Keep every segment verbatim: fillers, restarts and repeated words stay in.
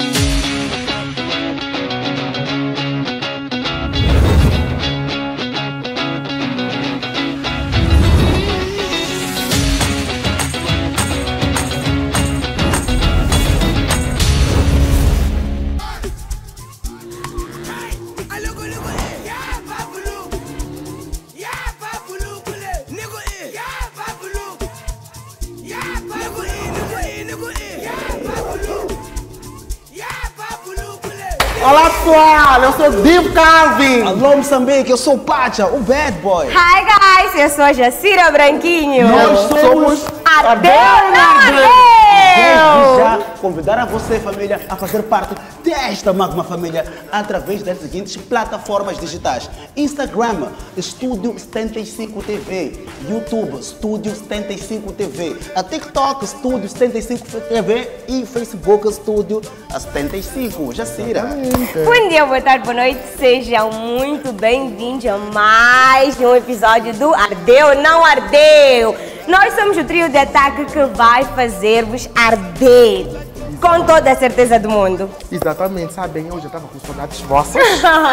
Olá pessoal, eu sou o Divo Calvin. Alô Moçambique, eu sou o Pacha, o bad boy. Hi guys, eu sou a Jacira Branquinho. Nós somos Ardeu Ardeu! Ardeu! Desde já convidar a você, família, a fazer parte desta magma família através das seguintes plataformas digitais: Instagram, Estúdio setenta e cinco T V, YouTube, Estúdio setenta e cinco T V, a TikTok, Estúdio setenta e cinco T V e Facebook, Estúdio setenta e cinco. Jacira. Bom dia, boa tarde, boa noite, sejam muito bem-vindos a mais um episódio do Ardeu Não Ardeu. Nós somos o trio de ataque que vai fazer-vos arder, com toda a certeza do mundo. Exatamente, sabem, eu já estava com saudades vossas.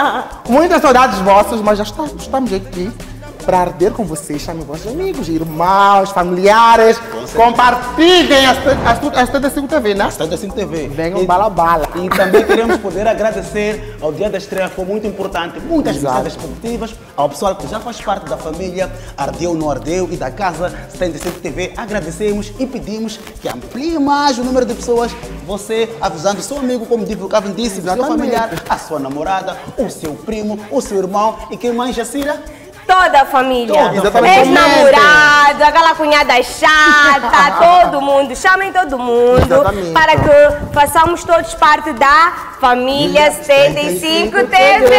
Muitas saudades vossas, mas já está, estamos aqui para arder com vocês. Chamem vossos amigos, irmãos, familiares. Compartilhem as setenta e cinco T V, né? setenta e cinco T V. Venham bala bala. E também queremos poder agradecer ao dia da estreia, foi muito importante. Muitas Exato. mensagens positivas ao pessoal que já faz parte da família Ardeu Não Ardeu e da Casa setenta e cinco T V. Agradecemos e pedimos que amplie mais o número de pessoas. Você avisando o seu amigo, como Divo Calvin disse, o seu familiar, a sua namorada, o seu primo, o seu irmão e quem mais, Jacira? Toda a família, Exatamente. ex-namorado, aquela cunhada chata, todo mundo, chamem todo mundo. Exatamente. Para que façamos todos parte da família setenta e cinco T V.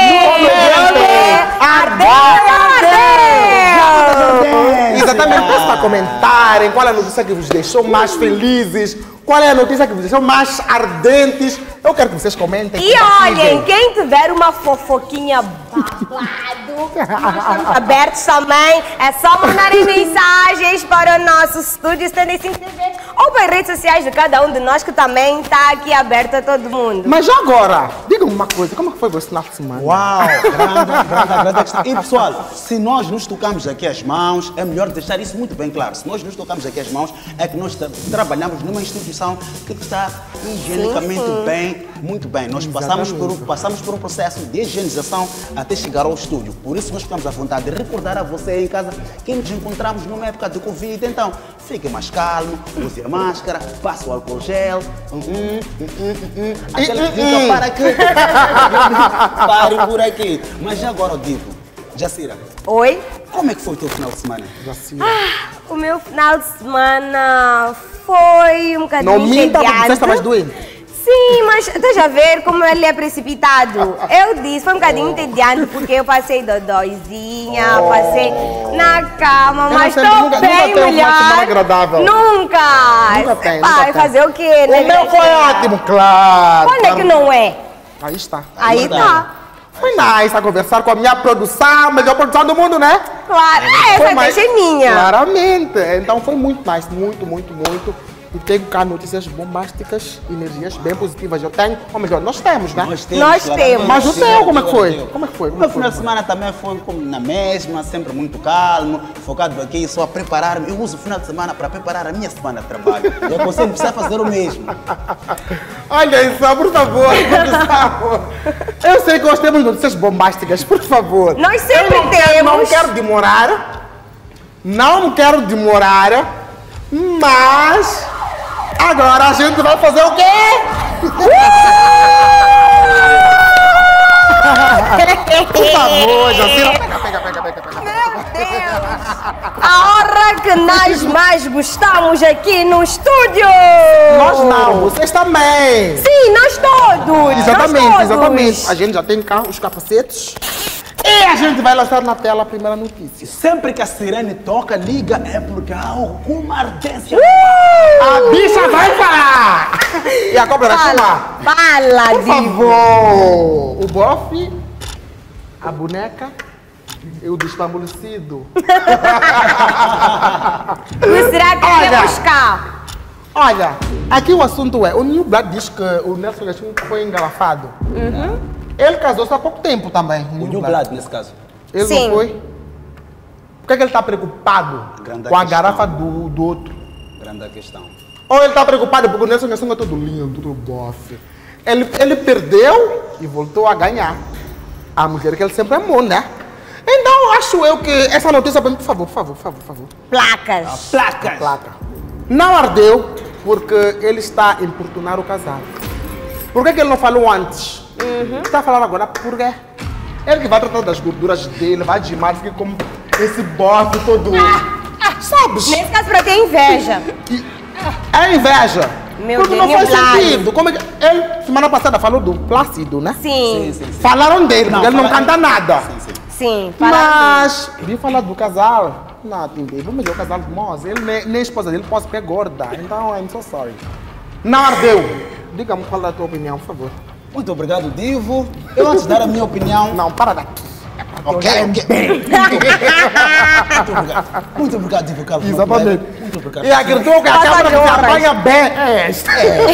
Ardeu, ardeu! Exatamente, peço para comentarem qual é a notícia que vos deixou mais felizes, qual é a notícia que vos deixou mais ardentes. Eu quero que vocês comentem. E olhem, quem tiver uma fofoquinha babado, nós estamos abertos também. É só mandarem mensagens para o nosso Estúdio setenta e cinco T V ou para as redes sociais de cada um de nós, que também está aqui aberto a todo mundo. Mas já agora, digam-me uma coisa, como é que foi o vosso final de semana? Uau, grande, grande, grande questão. E pessoal, se nós nos tocamos aqui as mãos, é melhor deixar isso muito bem claro. Se nós nos tocamos aqui as mãos, é que nós tra trabalhamos numa instituição que está higienicamente sim, sim. bem, muito bem. Nós passamos por, passamos por um processo de higienização até chegar ao estúdio. Por isso nós ficamos à vontade de recordar a você aí em casa que nos encontramos numa época de Covid. Então, fique mais calmo, use a máscara, passe o álcool gel. Hum, hum, hum, hum, hum. Aquela dica para aqui. Pare por aqui. Mas já agora eu digo, Jacira. Oi? Como é que foi o teu final de semana? Jacira. Ah, o meu final de semana foi um bocadinho Não minta, porque você está mais doente. Sim, mas estás a ver como ele é precipitado. Eu disse, foi um bocadinho entediante porque eu passei dodóizinha, oh. passei na cama, eu mas estou bem nunca melhor. Agradável. Nunca! Nunca tem, Vai nunca fazer tem. o quê? O meu foi ótimo, claro. Quando é que não é? Aí está. Aí, Aí tá. Foi nice a conversar com a minha produção, a melhor produção do mundo, né? Claro, essa deixa é minha. Claramente. Então foi muito nice, muito, muito, muito. E tenho cá notícias bombásticas, energias bem positivas. Eu tenho, ou melhor, nós temos, né? Nós temos. Nós temos. Mas o teu, como é que foi? Como é que foi? O meu final de semana também foi como na mesma, sempre muito calmo, focado aqui, só a preparar-me. Eu uso o final de semana para preparar a minha semana de trabalho. Eu consigo precisar fazer o mesmo. Olha só, por favor, produção. Eu sei que nós temos notícias bombásticas, por favor. Nós sempre eu não temos. Quero, não quero demorar. Não quero demorar. Mas agora a gente vai fazer o quê? Por favor, Jacira. Pega, pega, pega, pega, pega. Meu Deus! A hora que nós mais gostamos aqui no estúdio! Nós não, vocês também. Sim, nós todos! Exatamente, nós todos. exatamente. A gente já tem cá os capacetes. E a gente vai lançar na tela a primeira notícia. Sempre que a sirene toca, liga, é porque há alguma ardência. Uh! A bicha vai parar! E a cobra vai chamar. Fala, Por favor! O bofe, a boneca e o despamolecido. O será que Olha. quer buscar? Olha, aqui o assunto é, o New Blood diz que o Nelson Gastinho foi engarrafado. Uhum. Ele casou-se há pouco tempo também. O New Blood, nesse caso. Ele Sim. não foi? Por que, é que ele está preocupado Grande com a questão. garrafa do, do outro? Grande questão. Ou ele está preocupado porque o Nelson Gastinho é todo lindo, todo bofe. Ele, ele perdeu e voltou a ganhar. A mulher que ele sempre amou, né? Então, acho eu que essa notícia, por favor, por favor, por favor, por favor. Placas. Placas! Placa. Não ardeu porque ele está a importunar o casal. Por que, que ele não falou antes? Uhum. Está a falar agora por quê? Ele que vai tratar das gorduras dele, vai gimar, fica como esse bofe todo. Ah, sabes? Nesse caso, pra ter inveja. E- É inveja. Meu porque Deus, não faz Plácido. sentido. Como é que... Ele, semana passada, falou do Plácido, né? Sim, Sim, sim. Falaram dele, porque ele não fala- canta nada. Sim, sim. sim. Fala- Mas, vi falar do casal. Não, Timbi, vamos ver o casal de Moz. Ele nem, nem a esposa dele pode ser gorda. Então, I'm so sorry. Não ardeu. Diga-me qual é a tua opinião, por favor. Muito obrigado, Divo. Eu, antes de dar a minha opinião... Não, para daqui. Ok, ok. Muito obrigado. Muito obrigado, Divo Carlos. Exatamente. Muito obrigado. E acreditou que a Passa câmera de que horas. apanha bem é esta.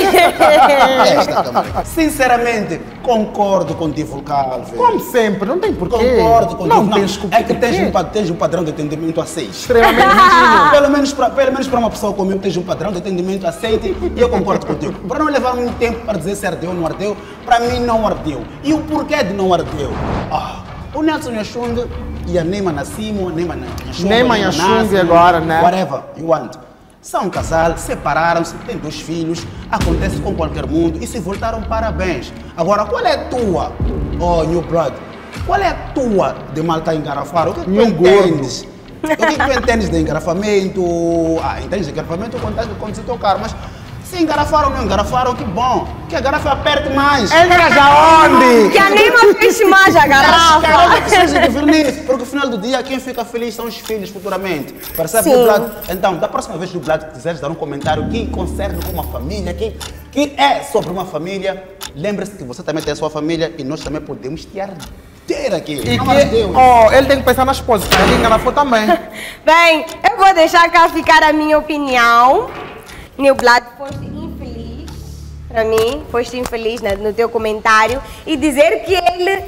Esta câmera. Sinceramente, concordo com o Divo Carlos. Como sempre, não tem porquê. Concordo com o Não Divo. tens culpa. É que tens um, pa- tens um padrão de atendimento a seis. Extremamente ridículo. Pelo menos para pelo menos para uma pessoa como eu, tens um padrão de atendimento aceite e eu concordo contigo. Para não levar muito tempo para dizer se ardeu ou não ardeu, para mim não ardeu. E o porquê de não ardeu? Ah, o Nelson Nhashung e a Neima Nassimo, a Neima Nhashung, Neima Nhashung agora, né? Whatever you want. São um casal, separaram-se, têm dois filhos, acontece com qualquer mundo e se voltaram, parabéns. Agora, qual é a tua, oh New Blood? Qual é a tua de mal estar engarrafado? O que, é que tu Meu gordo. entendes? O que, é que tu entendes de engarrafamento? Ah, entendes de engarrafamento quando, quando se tocar, mas se engarafaram ou não engarafaram, que bom. Que a garrafa aperte mais. Engaja onde? Que a Neima fez mais a Garrafa garrafa. precisa de verniz, porque no final do dia quem fica feliz são os filhos futuramente. Percebe, Sim. New Blood? Então, da próxima vez, New Blood, quiseres dar um comentário que concerne com uma família, que, que é sobre uma família, lembre-se que você também tem a sua família e nós também podemos te arder aqui. E Não que, ardeu. oh, ele tem que pensar na esposa, que ele engarrafou também. Bem, eu vou deixar cá ficar a minha opinião. New Blood, foste infeliz, para mim, foste infeliz né, no teu comentário. E dizer que ele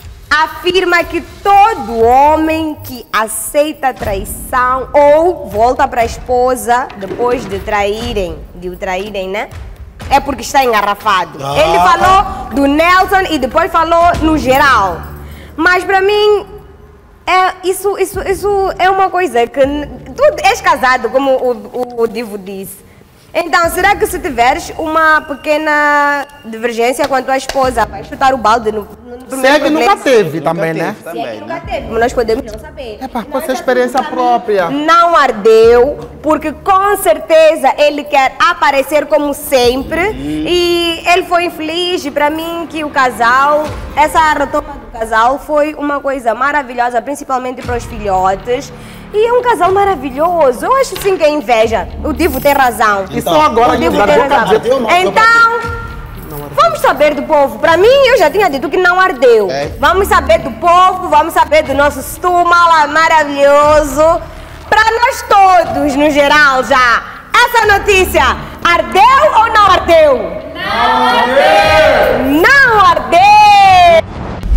afirma que todo homem que aceita traição ou volta para a esposa depois de traírem, de o traírem, né? É porque está engarrafado. Ah. Ele falou do Nelson e depois falou no geral. Mas para mim, é, isso, isso, isso é uma coisa que... n- Tu és casado, como o, o, o Divo disse. Então, será que se tiveres uma pequena divergência com a tua esposa, vais chutar o balde no, no Se primeiro é que nunca problema? teve também, teve. né? Se é que Também, nunca né? teve, mas nós podemos não saber. É pá, Não, pode ser essa experiência pra mim própria. Não ardeu, porque com certeza ele quer aparecer como sempre. E ele foi infeliz. E para mim, que o casal, essa retoma do casal foi uma coisa maravilhosa, principalmente para os filhotes. E é um casal maravilhoso. Eu acho sim que é inveja. O Divo tem razão. E Então, só agora, o New Divo Blood, tem vou cá razão. dizer... Ardeu ou não ardeu pra Então, vamos saber do povo. Para mim, eu já tinha dito que não ardeu. É. Vamos saber do povo, vamos saber do nosso estômago maravilhoso. Para nós todos, no geral, já. Essa notícia, ardeu ou não ardeu? Não ardeu! Não ardeu!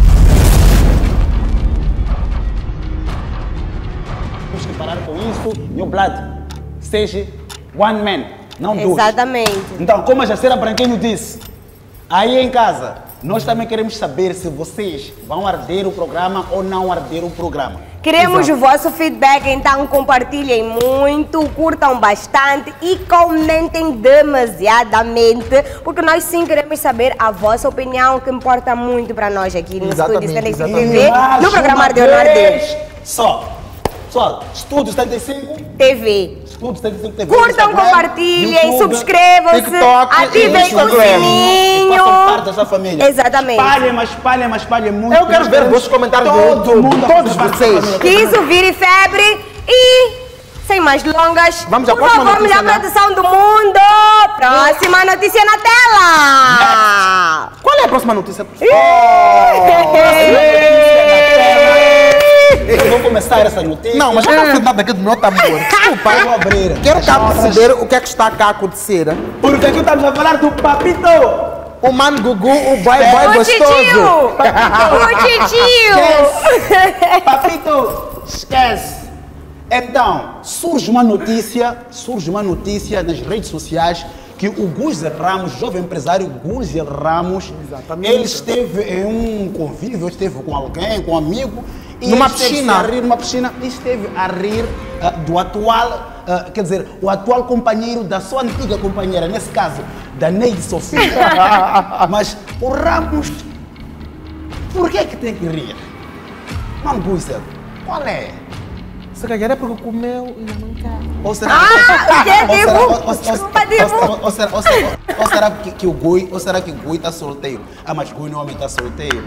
Temos que parar com isso. New Blood, seja one man, não dois. Exatamente. Então, como a Jacira Branquinho disse, aí em casa, nós também queremos saber se vocês vão arder o programa ou não arder o programa. Queremos Exato. o vosso feedback, então compartilhem muito, curtam bastante e comentem demasiadamente, porque nós sim queremos saber a vossa opinião, que importa muito para nós aqui no Exatamente, Estúdio setenta e cinco exatamente. T V, Mais no programa uma Ardeu ou Não Ardeu vez Só. Pessoal, Estúdio setenta e cinco, T V. Estúdio setenta e cinco T V. Curtam, Instagram, compartilhem, YouTube, subscrevam-se, TikTok e ativem o Instagram. sininho. Façam parte dessa família. Exatamente. Espalhem, mas espalhem, mas espalhem muito. Eu quero Nós ver queremos vossos comentários todo de- de mundo a todos fazer parte vocês. dessa família. Que isso vire febre e, sem mais delongas, Vamos à por próxima favor, notícia, melhor né? produção do mundo. Próxima notícia na tela. Qual é a próxima notícia? Ih! Eu vou começar essa notícia. Não, mas já está sentado aqui do meu tambor. Desculpa. Eu vou abrir. Quero as cá portas. perceber o que é que está cá a acontecer. Porque aqui estamos a falar do Papito. O mano Gugu, o boy boy O gostoso. titio! O titio! Papito, esquece. Então, surge uma notícia, surge uma notícia nas redes sociais que o Guizel Ramos, jovem empresário Guizel Ramos, Exatamente. ele esteve em um convívio, esteve com alguém, com um amigo, e Numa ele esteve piscina. a rir numa piscina e esteve a rir ah, do atual, ah, quer dizer, o atual companheiro da sua antiga companheira, nesse caso, da Neide Sofia. Mas o Ramos, por que é que tem que rir? Mano Guizel, qual é? Se calhar é porque comeu e não quer. Ou será, Ah, o quê, ou será, Divo? ou- ou- Desculpa, ou- Divo. ou- ou será- ou será- ou será que, que o Gui, ou será que o Gui está solteiro? Ah, mas Gui no homem está solteiro.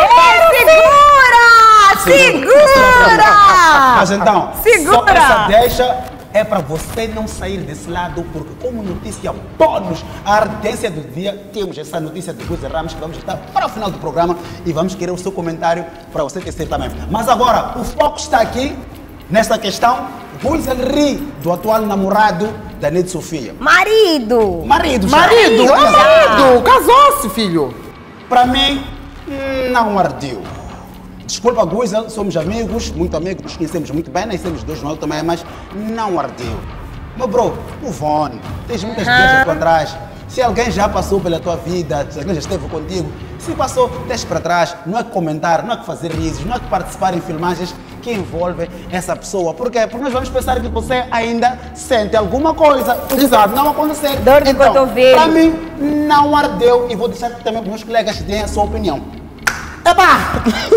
É, segura! Segura! Mas então, só Segura! essa deixa é para você não sair desse lado, porque como notícia bônus, a ardência do dia, temos essa notícia de Guizel Ramos que vamos estar para o final do programa e vamos querer o seu comentário para você tecer também. Mas agora, o foco está aqui, nesta questão, Guizel ri do atual namorado da Neide Sofia. Marido! Marido, já. Marido, é Já. marido. Casou-se, filho. Para mim, não ardeu. Desculpa, Guizel, somos amigos, muito amigos, nos conhecemos muito bem, nós temos dois nós também, mas não ardeu. Meu bro, move on. Tens muitas viagens para trás. Se alguém já passou pela tua vida, se alguém já esteve contigo, se passou, deixa para trás. Não é que comentar, não é que fazer risos, não é que participar em filmagens que envolvem essa pessoa. Por quê? Porque nós vamos pensar que você ainda sente alguma coisa. Exato. Não acontecer. Dor de cotovelo. Para mim, não ardeu. E vou deixar que também os meus colegas deem a sua opinião. Epá!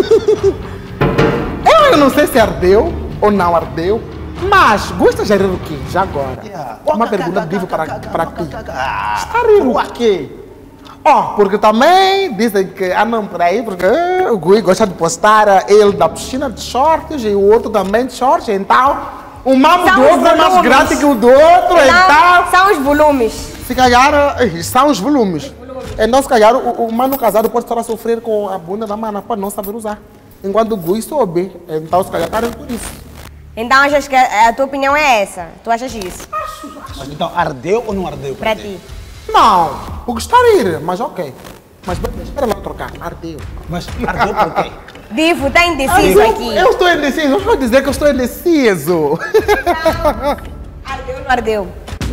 Eu não sei se ardeu ou não ardeu, mas gosta de rir o quê? Já agora. Yeah. Uma pergunta de vivo para, para ti. Ah, Está a rir o quê? Ó, porque também dizem que andam por aí, porque eh, o Gui gosta de postar eh, ele da piscina de shorts e o outro também de shorts, então o mamo São do os outro é mais volumes. grande que o do outro, então Não, são os volumes. se calhar eh, são os volumes. Então se calhar o, o mano casado pode estar a sofrer com a bunda da mana para não saber usar. Enquanto o Gui soube, então se calhar está a rir por isso. Então achas que a, a tua opinião é essa? Tu achas isso? Mas então, ardeu ou não ardeu Pra ti? ti. Não, o que está a rir, mas ok. Mas bem, espera lá trocar, ardeu. Mas ardeu por quê? Divo, tá indeciso eu, aqui. eu estou indeciso, eu vou dizer que eu estou indeciso. Ardeu ou não ardeu?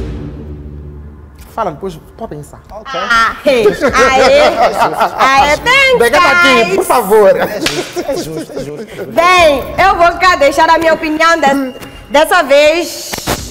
Fala depois, pode pensar. Ok. Ah, aê, aê, thanks, Pega daqui, por guys. favor. É justo, é justo, é justo. Bem, eu vou cá deixar a minha opinião de- dessa vez.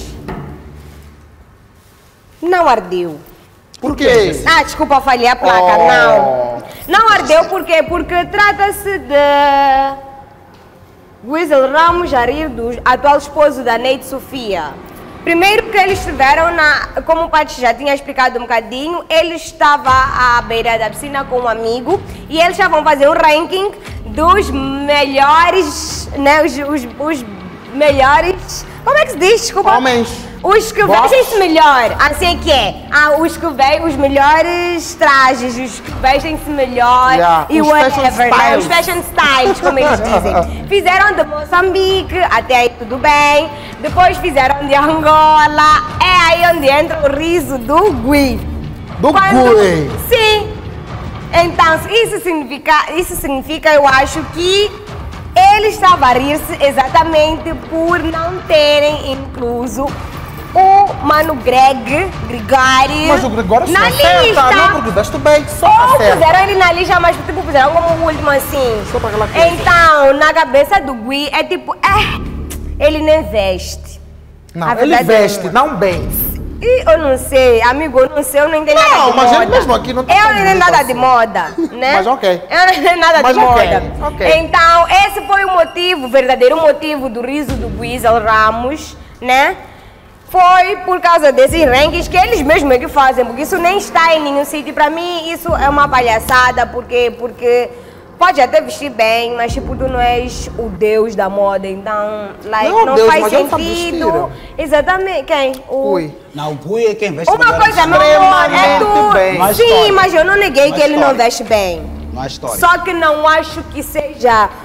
Não ardeu. Por quê? Ah, desculpa, falhei a placa, Oh. não. Não ardeu por quê? Porque trata-se de Guizel Ramos a rir do atual esposo da Neide Sofia. Primeiro que eles estiveram na, como o Paty já tinha explicado um bocadinho, ele estava à beira da piscina com um amigo e eles já vão fazer um ranking dos melhores, né, os, os, os melhores, como é que se diz? Desculpa. Homens. Os que Box. vestem-se melhor, assim é que é. Ah, os que vestem os melhores trajes, os que vestem-se melhor Yeah, e os whatever, fashion né? styles. Os fashion styles, como eles dizem. Fizeram de Moçambique, até aí tudo bem. Depois fizeram de Angola. É aí onde entra o riso do Gui. Do Quando- Gui. Sim. Então, isso significa, isso significa, eu acho que ele estava a rir-se exatamente por não terem incluso o Mano Greg, Grigori, Mas o Gregório se na acerta, lista. não, porque deste bem, só Ou acerta. puseram ele na lista, mas tipo, puseram como o último assim. Só para aquela coisa. Então, na cabeça do Gui, é tipo, é, ele nem veste. Não, A ele verdade é veste, não bem. E eu não sei, amigo, eu não sei, eu não entendo nada Não, de mas moda. ele mesmo aqui não tá Eu tão não entendo bonito nada de assim. moda, né? Mas ok. Eu não entendo nada Mas de ok, moda. ok. Então, esse foi o motivo, o verdadeiro motivo do riso do Guizel Ramos, né? Foi por causa desses rankings que eles mesmos é que fazem, porque isso nem está em nenhum sítio. Pra mim, isso é uma palhaçada, porque, porque pode até vestir bem, mas tipo, tu não és o deus da moda, então, like, Não, não Deus, faz mas ele sabe sentido. vestir. Exatamente, quem? O... Ui. Não, o Gui é quem veste Uma melhor coisa, em meu história. amor, é Extremamente tu. bem. Não há Sim, história. mas eu não neguei Não há que ele não história. veste bem. Não há história. Só que não acho que seja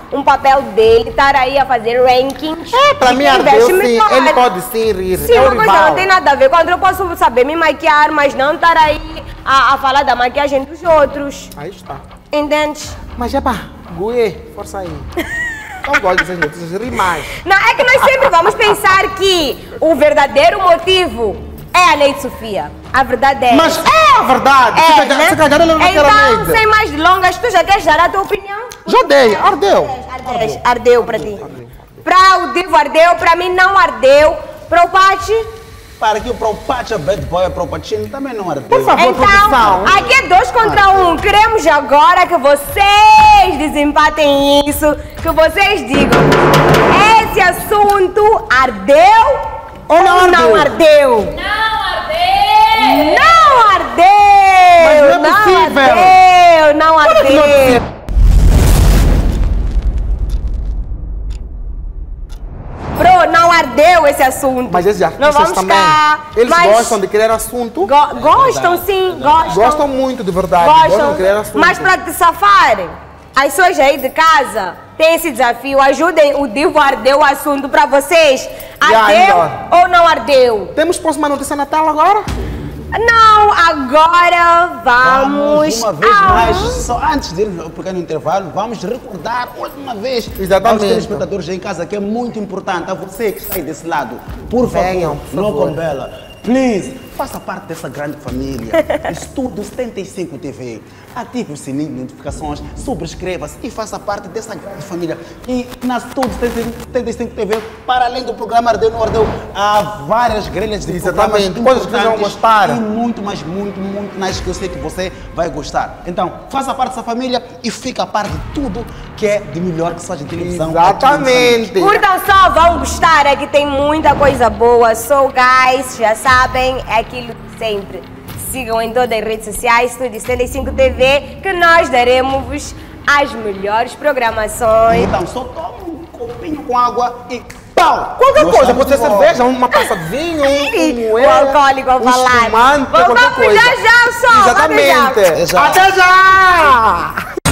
um papel dele, estar aí a fazer rankings. É, pra e mim, quem Ardeu, veste sim, melhor. ele pode sim rir. Sim, é uma o coisa rival. não tem nada a ver. Quando eu posso saber me maquiar, mas não estar aí a, a falar da maquiagem dos outros. Aí está. Entende? Mas é pá, Guê, força aí. Não gosto dessas notícias, ri mais. Não, é que nós sempre vamos pensar que o verdadeiro motivo é a Neide Sofia. A verdade é Mas é a verdade! É, se calhar, né? se calhar ele não quer a Então, Neide. sem mais delongas, tu já queres dar a tua opinião? Já dei, ardeu. Ardeu, ardeu para ti. Para o Divo ardeu, para mim não ardeu. Para o Pachi? Para que o Propacha Bad Boy, Pro Pacino também não ardeu. Por favor, Então, produção. aqui é dois contra um. Queremos agora que vocês desempatem isso, que vocês digam, esse assunto ardeu Ou não ardeu? não ardeu? Não ardeu! Não ardeu! Mas não é possível. ardeu! Não Como é que não é ardeu! possível? Bro, não ardeu esse assunto. Mas esses não artistas vamos também, cá. eles Mas gostam de criar assunto. go- gostam sim, gostam. Gostam muito, de verdade. Gostam Gostam. de criar assunto. Mas para te safarem, as pessoas aí de casa têm esse desafio. Ajudem o Divo a arder o assunto para vocês. Já, Ardeu melhor. ou não ardeu? Temos próxima notícia Natal agora? Não, agora vamos. Vamos uma vez ao- mais, só antes de ir ao pequeno intervalo, vamos recordar outra vez Exatamente. aos telespectadores em casa que é muito importante, a você que está aí desse lado, por favor, Venham, por não favor. com Bela, please, faça parte dessa grande família. Estúdio setenta e cinco T V. Ative o sininho de notificações, subscreva-se e faça parte dessa grande família. E na Estúdio setenta e cinco T V, para além do programa Ardeu no Ardeu, há várias grelhas de Exatamente, programas coisas que vocês vão importantes gostar. e muito, mas muito, muito mais que eu sei que você vai gostar. Então, faça parte dessa família e fica a par de tudo que é de melhor que seja em televisão. Exatamente. Curtam só, vão gostar, é que tem muita coisa boa. So, guys, já sabem, é aquilo de sempre. Sigam em todas as redes sociais, Estúdio setenta e cinco T V, que nós daremos as melhores programações. Então, só toma um copinho com água e pau! Qualquer Nós coisa, estamos pode ser de volta. cerveja, uma taça de vinho, um, um O alcoólico ao um falar. espumante, Vamos qualquer coisa. já já, só. Exatamente. Até já. Até já!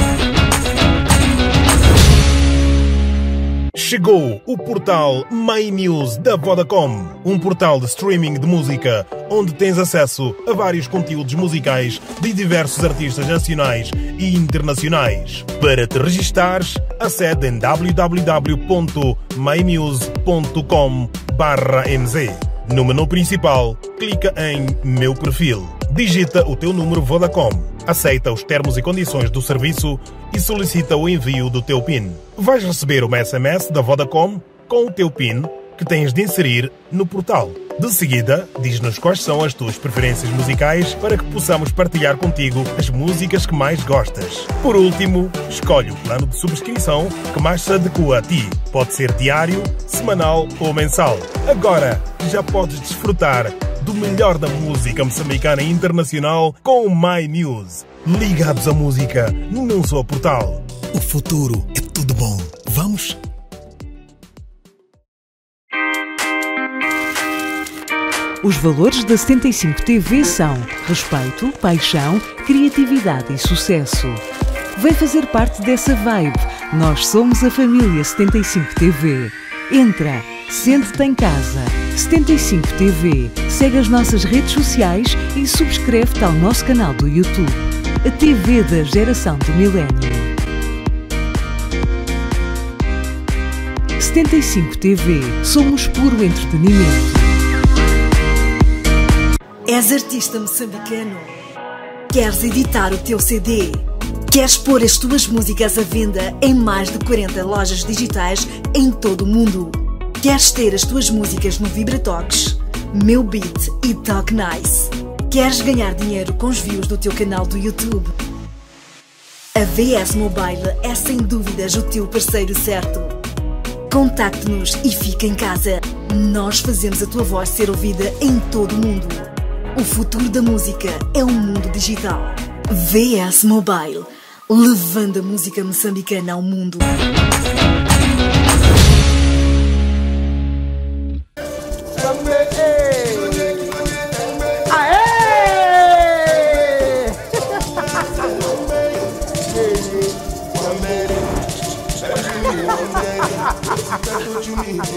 Chegou o portal My News da Vodacom, um portal de streaming de música, onde tens acesso a vários conteúdos musicais de diversos artistas nacionais e internacionais. Para te registares, acede em w w w ponto my news ponto com barra m z. No menu principal, clica em Meu Perfil. Digita o teu número Vodacom, aceita os termos e condições do serviço e solicita o envio do teu PIN. Vais receber uma S M S da Vodacom com o teu PIN que tens de inserir no portal. De seguida, diz-nos quais são as tuas preferências musicais para que possamos partilhar contigo as músicas que mais gostas. Por último, escolhe o plano de subscrição que mais se adequa a ti. Pode ser diário, semanal ou mensal. Agora, já podes desfrutar do melhor da música moçambicana e internacional com o My News. Ligados à música num só portal. O futuro é tudo bom. Vamos? Os valores da setenta e cinco T V são respeito, paixão, criatividade e sucesso. Vem fazer parte dessa vibe. Nós somos a família setenta e cinco T V. Entra, sente-te em casa. setenta e cinco T V. Segue as nossas redes sociais e subscreve-te ao nosso canal do YouTube. A T V da geração do milénio. setenta e cinco T V. Somos puro entretenimento. És artista moçambicano? Queres editar o teu C D? Queres pôr as tuas músicas à venda em mais de quarenta lojas digitais em todo o mundo? Queres ter as tuas músicas no Vibratox, Meu Beat e Talk Nice? Queres ganhar dinheiro com os views do teu canal do YouTube? A V S Mobile é sem dúvidas o teu parceiro certo. Contacte-nos e fica em casa. Nós fazemos a tua voz ser ouvida em todo o mundo. O futuro da música é um mundo digital. V S Mobile, levando a música moçambicana ao mundo.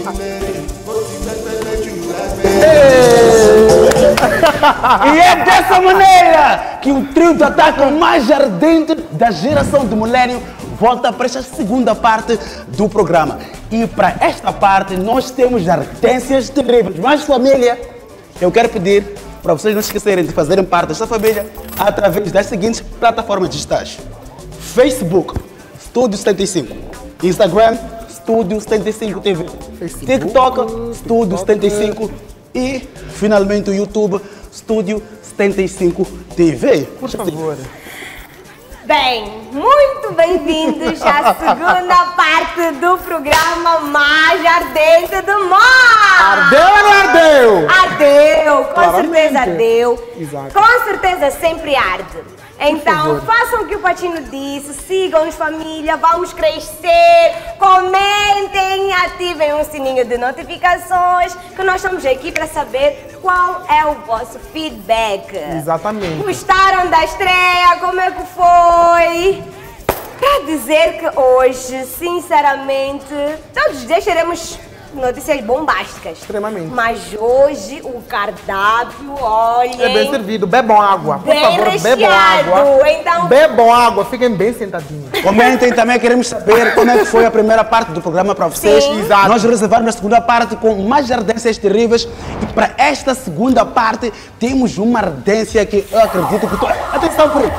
E é dessa maneira que o trio de ataque mais ardente da geração do milênio volta para esta segunda parte do programa. E para esta parte nós temos ardências terríveis. Mas família, eu quero pedir para vocês não esquecerem de fazerem parte desta família através das seguintes plataformas digitais: Facebook, Estúdio setenta e cinco, Instagram, Estúdio setenta e cinco T V, Facebook, TikTok, Estúdio setenta e cinco e finalmente o YouTube, Estúdio setenta e cinco T V. Por favor. Bem, muito bem-vindos à segunda parte do programa mais ardente do mar! Ardeu ou não ardeu? Ardeu, com Claramente. certeza ardeu. Exato. Com certeza sempre arde. Então, façam o que o Patino disse, sigam-nos família, vamos crescer, comentem, ativem o sininho de notificações, que nós estamos aqui para saber qual é o vosso feedback. Exatamente. Gostaram da estreia? Como é que foi? Para dizer que hoje, sinceramente, todos os dias teremos notícias bombásticas. Extremamente. Mas hoje o cardápio, olha. É bem servido, bebam água. Por Bem favor, bebam recheado, água. então- Bebam água, fiquem bem sentadinhos. Comentem também, queremos saber como é que foi a primeira parte do programa para vocês. Sim. Exato. Nós reservamos a segunda parte com mais ardências terríveis. E para esta segunda parte temos uma ardência que eu acredito que... To... Atenção, por aí.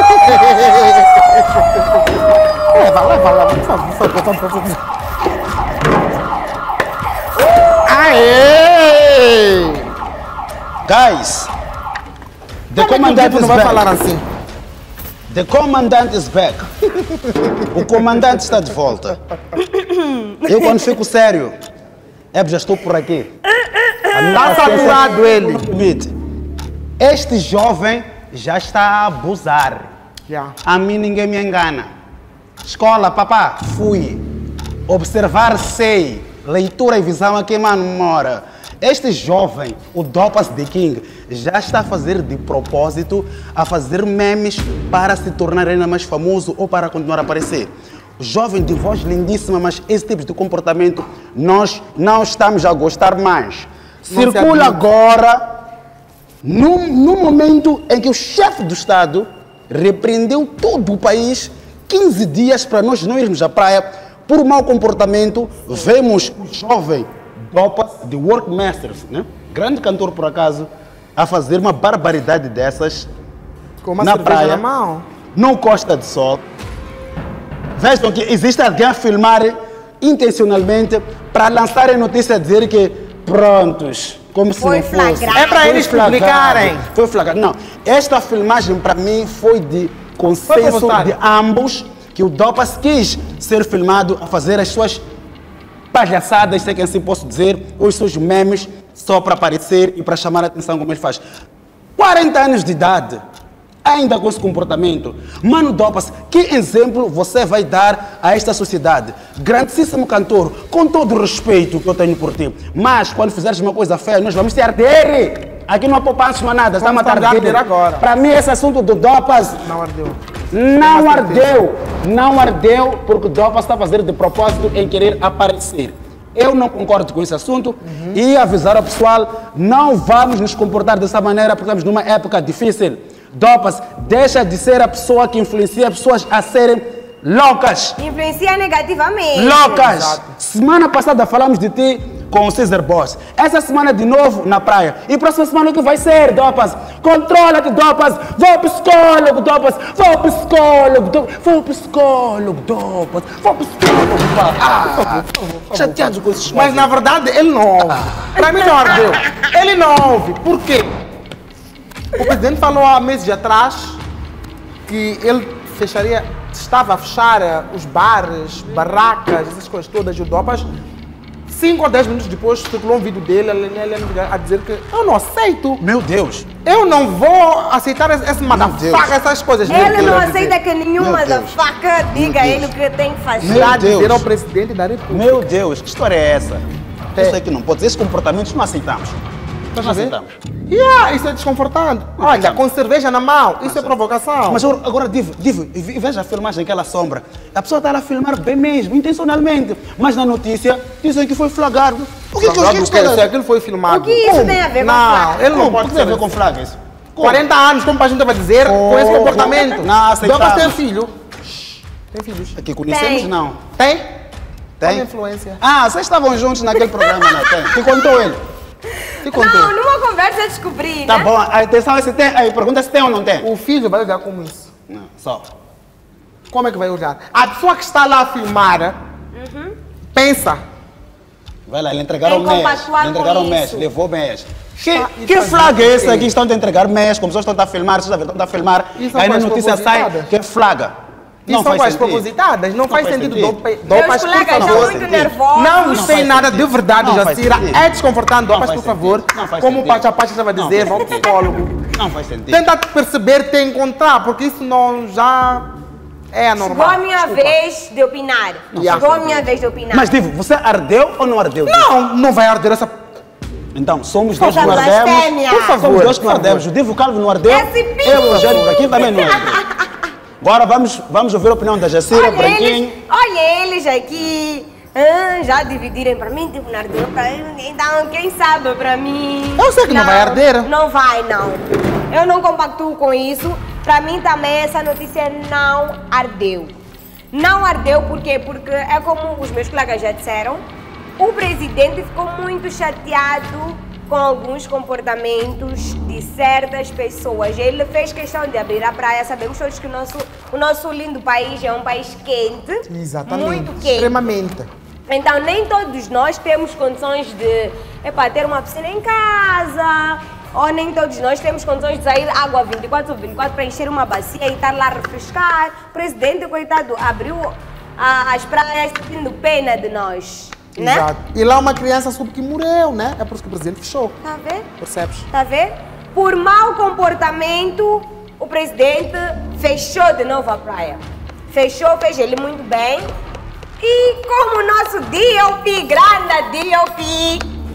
Leva, leva, leva, por favor, por favor, por favor. Aê! Guys, the Como é que o commandant tipo is não vai back. falar assim? The commandant is back. O comandante está de volta. Eu quando fico sério, é já estou por aqui. Tá saturado ele. Permite. Este jovem já está a abusar. Já. A mim ninguém me engana. Escola, papá, fui. Observar, sei. Leitura e visão aqui, mano, mora. Este jovem, o Dopas The King, já está a fazer de propósito, a fazer memes para se tornar ainda mais famoso ou para continuar a aparecer. O jovem de voz lindíssima, mas esse tipo de comportamento nós não estamos a gostar mais. Não se Circula admite. agora, no, no momento em que o chefe do Estado repreendeu todo o país, quinze dias para nós não irmos à praia. Por mau comportamento, vemos o jovem Dopas, de Workmasters, né? Grande cantor por acaso, a fazer uma barbaridade dessas Com uma na cerveja praia, na mão. no Costa de Sol. Vejam que existe alguém a filmar intencionalmente para lançar a notícia a dizer que prontos, como se Foi não fosse. flagrado. É pra Foi eles flagrado. publicarem. Foi flagrado. Não, esta filmagem para mim foi de consenso voluntário. de ambos, que o Dopas quis ser filmado a fazer as suas palhaçadas, sei que assim posso dizer, os seus memes, só para aparecer e para chamar a atenção como ele faz. quarenta anos de idade, ainda com esse comportamento. Mano Dopas, que exemplo você vai dar a esta sociedade? Grandíssimo cantor, com todo o respeito que eu tenho por ti. Mas quando fizeres uma coisa feia, nós vamos te arder. Aqui não há poupança, mas nada, está a matar Vamos arder agora. Para mim, esse assunto do Dopas Não ardeu. não ardeu. Não ardeu porque o Dopas está a fazer de propósito em querer aparecer. Eu não concordo com esse assunto Uhum. e avisar ao pessoal, não vamos nos comportar dessa maneira porque estamos numa época difícil. Dopas, deixa de ser a pessoa que influencia pessoas a serem loucas. Influencia negativamente. Loucas! Exato. Semana passada falamos de ti com o César Boss. Essa semana de novo na praia. E próxima semana o que vai ser, Dopas? Controla-te, Dopas! Vou ao psicólogo, Dopas! Vou ao psicólogo, Dopas! Vou ao psicólogo, Dopas! Vou ao psicólogo, Dopas! Ah, chateado com esses Mas na verdade ele não ouve. Pra mim não ardeu. Ele não ouve. Por quê? O presidente falou há meses atrás que ele fecharia, estava a fechar eh, os bares, barracas, essas coisas todas, e o Dopas. Cinco ou dez minutos depois circulou um vídeo dele ele, ele, ele a dizer que eu não aceito. Meu Deus! Eu não vou aceitar esse, esse Deus. motherfucker, essas coisas. Ele não Ele aceita que nenhuma Meu da Deus. faca diga a ele o que tem que fazer. Meu a dizer Deus. ao presidente da República. Meu Deus, que história é essa? É. Isso aqui não pode ser. Esses comportamentos não aceitamos. Estás a Nós ver? sentamos. Yeah, isso é desconfortante. Olha, com cerveja na mão, isso é provocação. Mas agora, agora Divo, Divo, e veja a filmagem, aquela sombra. A pessoa está a filmar bem mesmo, intencionalmente. Mas na notícia dizem que foi flagrado. O que, que, Flagrado que, o que, quê? que, Se aquilo foi filmado. O que isso Como? tem a ver com Não, flagra? ele não Como? pode O que tem a ver ser. com flagra isso? Como? quarenta anos, como a gente vai dizer, com esse Como? comportamento. Não, aceitável. Dopas tem filho. Tem filhos. Aqui conhecemos, Tem. não. Tem? Tem? Olha a influência. Ah, vocês estavam juntos naquele programa, não tem? Que contou ele? Te contei. Não, numa conversa eu descobri, Tá né? bom, a atenção é se tem. Aí, pergunta se tem ou não tem. O filho vai olhar como isso. Não, só. Como é que vai olhar? A pessoa que está lá a filmar, pensa. Vai lá, ele entregaram Tem mês. compactuar Ele entregaram com mês, isso. levou mês. Que, Está- que isso flagra é faz- esse aqui? Estão a entregar mês, como pessoas estão a filmar, vocês estão a filmar. Isso Aí na faz notícia sai propositadas. que é flaga. Isso são coisas propositadas. Não, faz, faz sentido. sentido. Dopas, Meus dopas, por colegas estão favor. muito nervosos. Não Não gostei faz nada sentido. de verdade, Não faz Jacira. sentido. É desconfortante. Não Dopas, faz por favor. sentido. Não faz Como o sentido. Pacha Pacha estava a Não dizer, faz vão ao psicólogo. Não faz sentido. Tenta perceber, te encontrar, porque isso não já é anormal. Chegou a minha Desculpa. vez de opinar. Não Chegou faz a minha vez de opinar. Mas Divo, você ardeu ou não ardeu? Não, não vai arder essa... Então, somos dois que Essa não ardemos. blasfémia. Por favor, somos dois que não por favor. ardemos. O Divo Calvo não ardeu. Esse bicho. Eu, o Eugênio, aqui também não ardeu. Agora vamos, vamos ouvir a opinião da Jacira, Olha Branquinho. eles, olha eles aqui. ah, já dividirem para mim, tipo, não ardeu para então quem sabe para mim. Eu sei que não vai arder. Não vai, não. Eu não compactuo com isso. Para mim também essa notícia não ardeu. Não ardeu por quê? Porque é como os meus colegas já disseram, o presidente ficou muito chateado com alguns comportamentos de certas pessoas. Ele fez questão de abrir a praia. Sabemos todos que o nosso, o nosso lindo país é um país quente. Exatamente. Muito quente. Extremamente. Então, nem todos nós temos condições de epá, ter uma piscina em casa, ou nem todos nós temos condições de sair água vinte e quatro sobre vinte e quatro para encher uma bacia e estar lá a refrescar. O presidente, coitado, abriu a, as praias sentindo pena de nós, né? Exato. E lá uma criança soube que morreu, né? É por isso que o presidente fechou. Tá vendo? Percebes? Tá vendo? Por mau comportamento, o presidente fechou de novo a praia. Fechou, fez ele muito bem. E como o nosso D O P, grande D O P,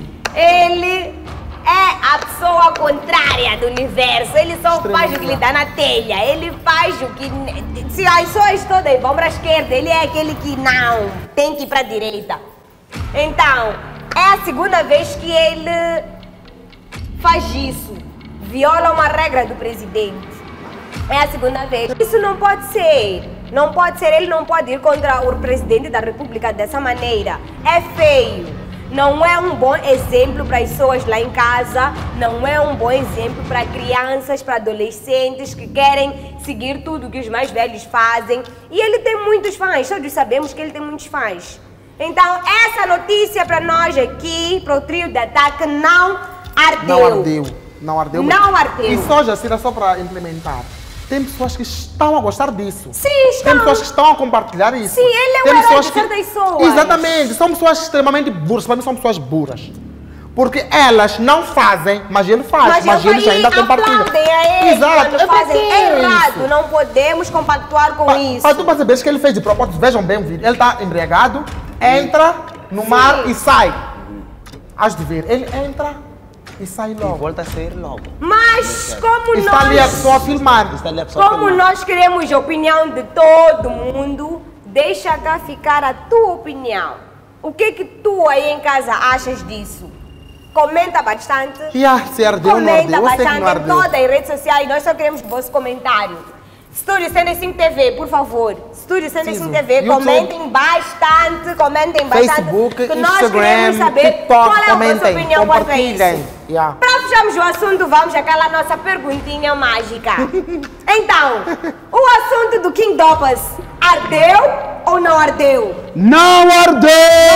ele é a pessoa contrária do universo. Ele só faz o que lhe dá na telha. Ele faz o que... Se as pessoas todas vão para a esquerda, ele é aquele que não, tem que ir para a direita. Então, é a segunda vez que ele faz isso. Viola uma regra do presidente. É a segunda vez. Isso não pode ser. Não pode ser. Ele não pode ir contra o presidente da República dessa maneira. É feio. Não é um bom exemplo para as pessoas lá em casa. Não é um bom exemplo para crianças, para adolescentes que querem seguir tudo que os mais velhos fazem. E ele tem muitos fãs. Todos sabemos que ele tem muitos fãs. Então, essa notícia para nós aqui, para o trio de ataque, não ardeu. Não ardeu. Não ardeu. Não ardeu. E só, Jacira, só para implementar. Tem pessoas que estão a gostar disso. Sim, estão. Tem pessoas que estão a compartilhar isso. Sim, ele é Tem um herói pessoas de que- certas pessoas. Exatamente. São pessoas extremamente burras. Para mim são pessoas burras. Porque elas não fazem, mas ele faz. Mas, eu eles falei, ainda compartilham. aplaudem a ele Exato. quando É pra fazem quê errado. isso? Não podemos compactuar com isso. Para tu perceberes que ele fez de propósito, vejam bem o vídeo. Ele está embriagado, entra no mar e sai. Has de ver. Ele entra e sai E logo. volta a sair logo. Mas como Está ali a nós... pessoa a filmar. Está ali a pessoa Como filmando. nós queremos a opinião de todo mundo, deixa cá ficar a tua opinião. O que que tu aí em casa achas disso? Comenta bastante. Yeah, se ardeu ou não Comenta ardeu, eu sei que bastante não em ardeu. todas as redes sociais. Nós só queremos o vosso comentário. Estúdio cento e cinco T V, por favor. Estúdio cento e cinco T V, YouTube, comentem bastante, comentem bastante. Facebook, que nós Instagram, queremos saber TikTok, qual é a vossa comentem, opinião quanto a isso. compartilhem. Yeah. Para fecharmos o assunto, vamos àquela nossa perguntinha mágica. Então, o assunto do King Dopas, ardeu ou não ardeu? Não ardeu!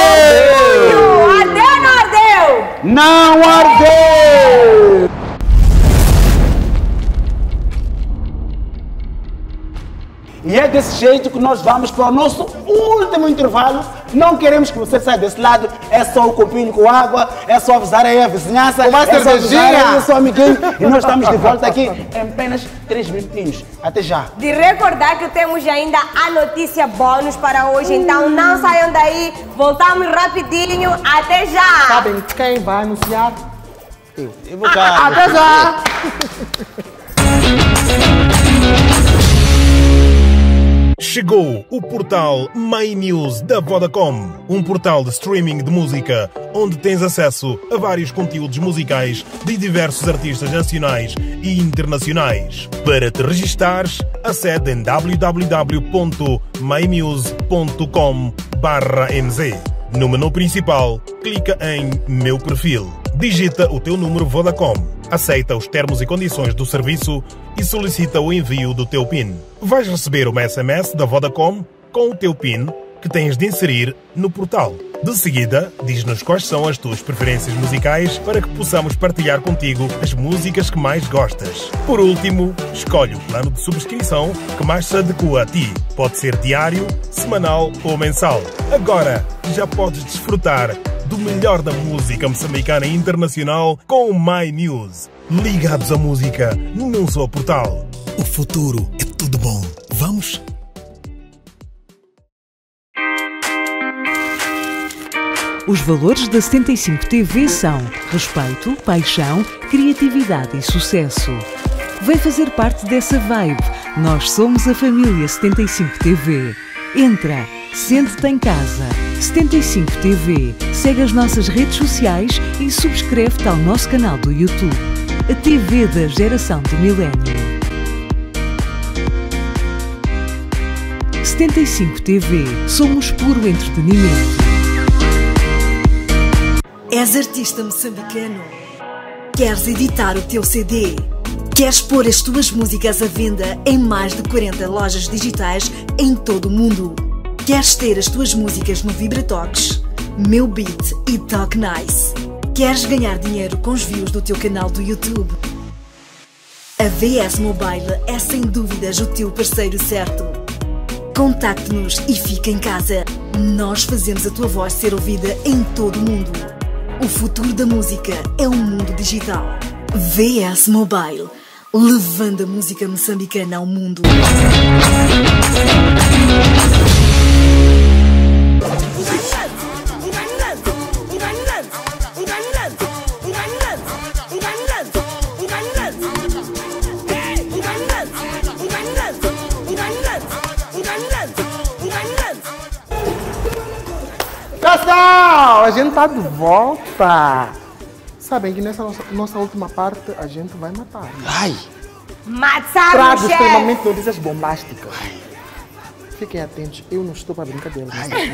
Ardeu ou não ardeu? Não ardeu! E é desse jeito que nós vamos para o nosso último intervalo. Não queremos que você saia desse lado. É só o copinho com água, é só avisar aí a vizinhança, Uma é só avisar cervejinha. aí o seu amiguinho. E nós estamos de volta aqui em apenas três minutinhos. Até já. De recordar que temos ainda a notícia bônus para hoje, então não saiam daí, voltamos rapidinho, até já! Sabem quem vai anunciar? Eu. Invocado. Até já! Chegou o portal My News da Vodacom, um portal de streaming de música onde tens acesso a vários conteúdos musicais de diversos artistas nacionais e internacionais. Para te registares, acede em w w w ponto my news ponto com barra n z. No menu principal, clica em Meu Perfil. Digita o teu número Vodacom, aceita os termos e condições do serviço e solicita o envio do teu PIN. Vais receber uma S M S da Vodacom com o teu PIN que tens de inserir no portal. De seguida, diz-nos quais são as tuas preferências musicais para que possamos partilhar contigo as músicas que mais gostas. Por último, escolhe o plano de subscrição que mais se adequa a ti. Pode ser diário, semanal ou mensal. Agora, já podes desfrutar do melhor da música moçambicana e internacional com o My News. Ligados à música num só portal. O futuro é tudo bom. Vamos? Os valores da setenta e cinco T V são respeito, paixão, criatividade e sucesso. Vem fazer parte dessa vibe. Nós somos a família setenta e cinco T V. Entra, sente-te em casa. setenta e cinco T V. Segue as nossas redes sociais e subscreve-te ao nosso canal do YouTube. A T V da geração do milénio. setenta e cinco T V. Somos puro entretenimento. És artista moçambicano? Queres editar o teu C D? Queres pôr as tuas músicas à venda em mais de quarenta lojas digitais em todo o mundo? Queres ter as tuas músicas no Vibratox, Meu Beat e Talk Nice? Queres ganhar dinheiro com os views do teu canal do YouTube? A V S Mobile é sem dúvidas o teu parceiro certo. Contacte-nos e fica em casa. Nós fazemos a tua voz ser ouvida em todo o mundo. O futuro da música é um mundo digital. V S Mobile, levando a música moçambicana ao mundo. Pessoal, a gente tá de volta. Sabem que nessa nossa, nossa última parte a gente vai matar. Né? Ai! Matar Trago o chefe! extremamente notícias bombásticas. Fiquem atentos, eu não estou para brincadeira.